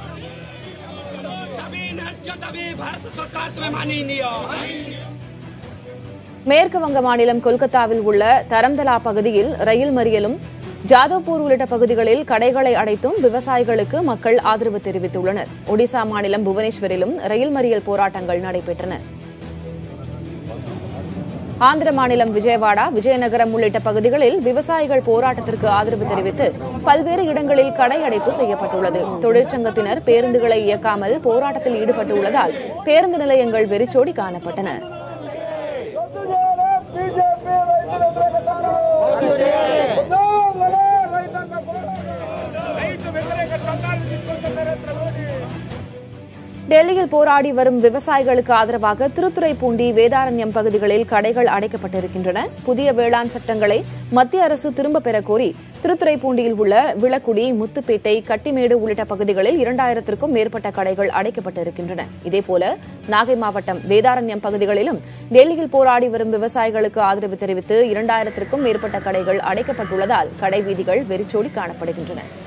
மேற்கு வங்க மாநிலம் கொல்கத்தாவில் உள்ள தரம்தலா பகுதியில் ரயில் மறியலும், ஜாதவ்பூர் உள்ளிட்ட பகுதிகளில் கடைகளை அடைத்தும் விவசாயிகளுக்கு மக்கள் ஆதரவு தெரிவித்துள்ளனர். ஒடிசா மாநிலம் புவனேஸ்வரிலும் ரயில் மறியல் போராட்டங்கள் நடைபெற்றன. ஆந்திர மாநிலம் விஜயவாடா, விஜயநகரம் உள்ளிட்ட பகுதிகளில் விவசாயிகள் போராட்டத்திற்கு ஆதரவு தெரிவித்து பல்வேறு இடங்களில் கடை அடைப்பு செய்யப்பட்டுள்ளது. தொழிற்சங்கத்தினர் பேருந்துகளை இயக்காமல் போராட்டத்தில் ஈடுபட்டுள்ளதால் பேருந்து நிலையங்கள் வெறிச்சோடி காணப்பட்டன. டெல்லியில் போராடி வரும் விவசாயிகளுக்கு ஆதரவாக திருத்துறைப்பூண்டி வேதாரண்யம் பகுதிகளில் கடைகள் அடைக்கப்பட்டிருக்கின்றன. புதிய வேளாண் சட்டங்களை மத்திய அரசு திரும்பப் பெறக் கோரி திருத்துறைப்பூண்டியில் உள்ள விளக்குடி, முத்துப்பேட்டை, கட்டிமேடு உள்ளிட்ட பகுதிகளில் 2000க்கும் மேற்பட்ட கடைகள் அடைக்கப்பட்டிருக்கின்றன. இதேபோல நாகை மாவட்டம் வேதாரண்யம் பகுதிகளிலும் டெல்லியில் போராடி வரும் விவசாயிகளுக்கு ஆதரவு தெரிவித்து 2000க்கும் மேற்பட்ட கடைகள் அடைக்கப்பட்டுள்ளதால் கடை வீதிகள் வெறிச்சோடி காணப்படுகின்றன.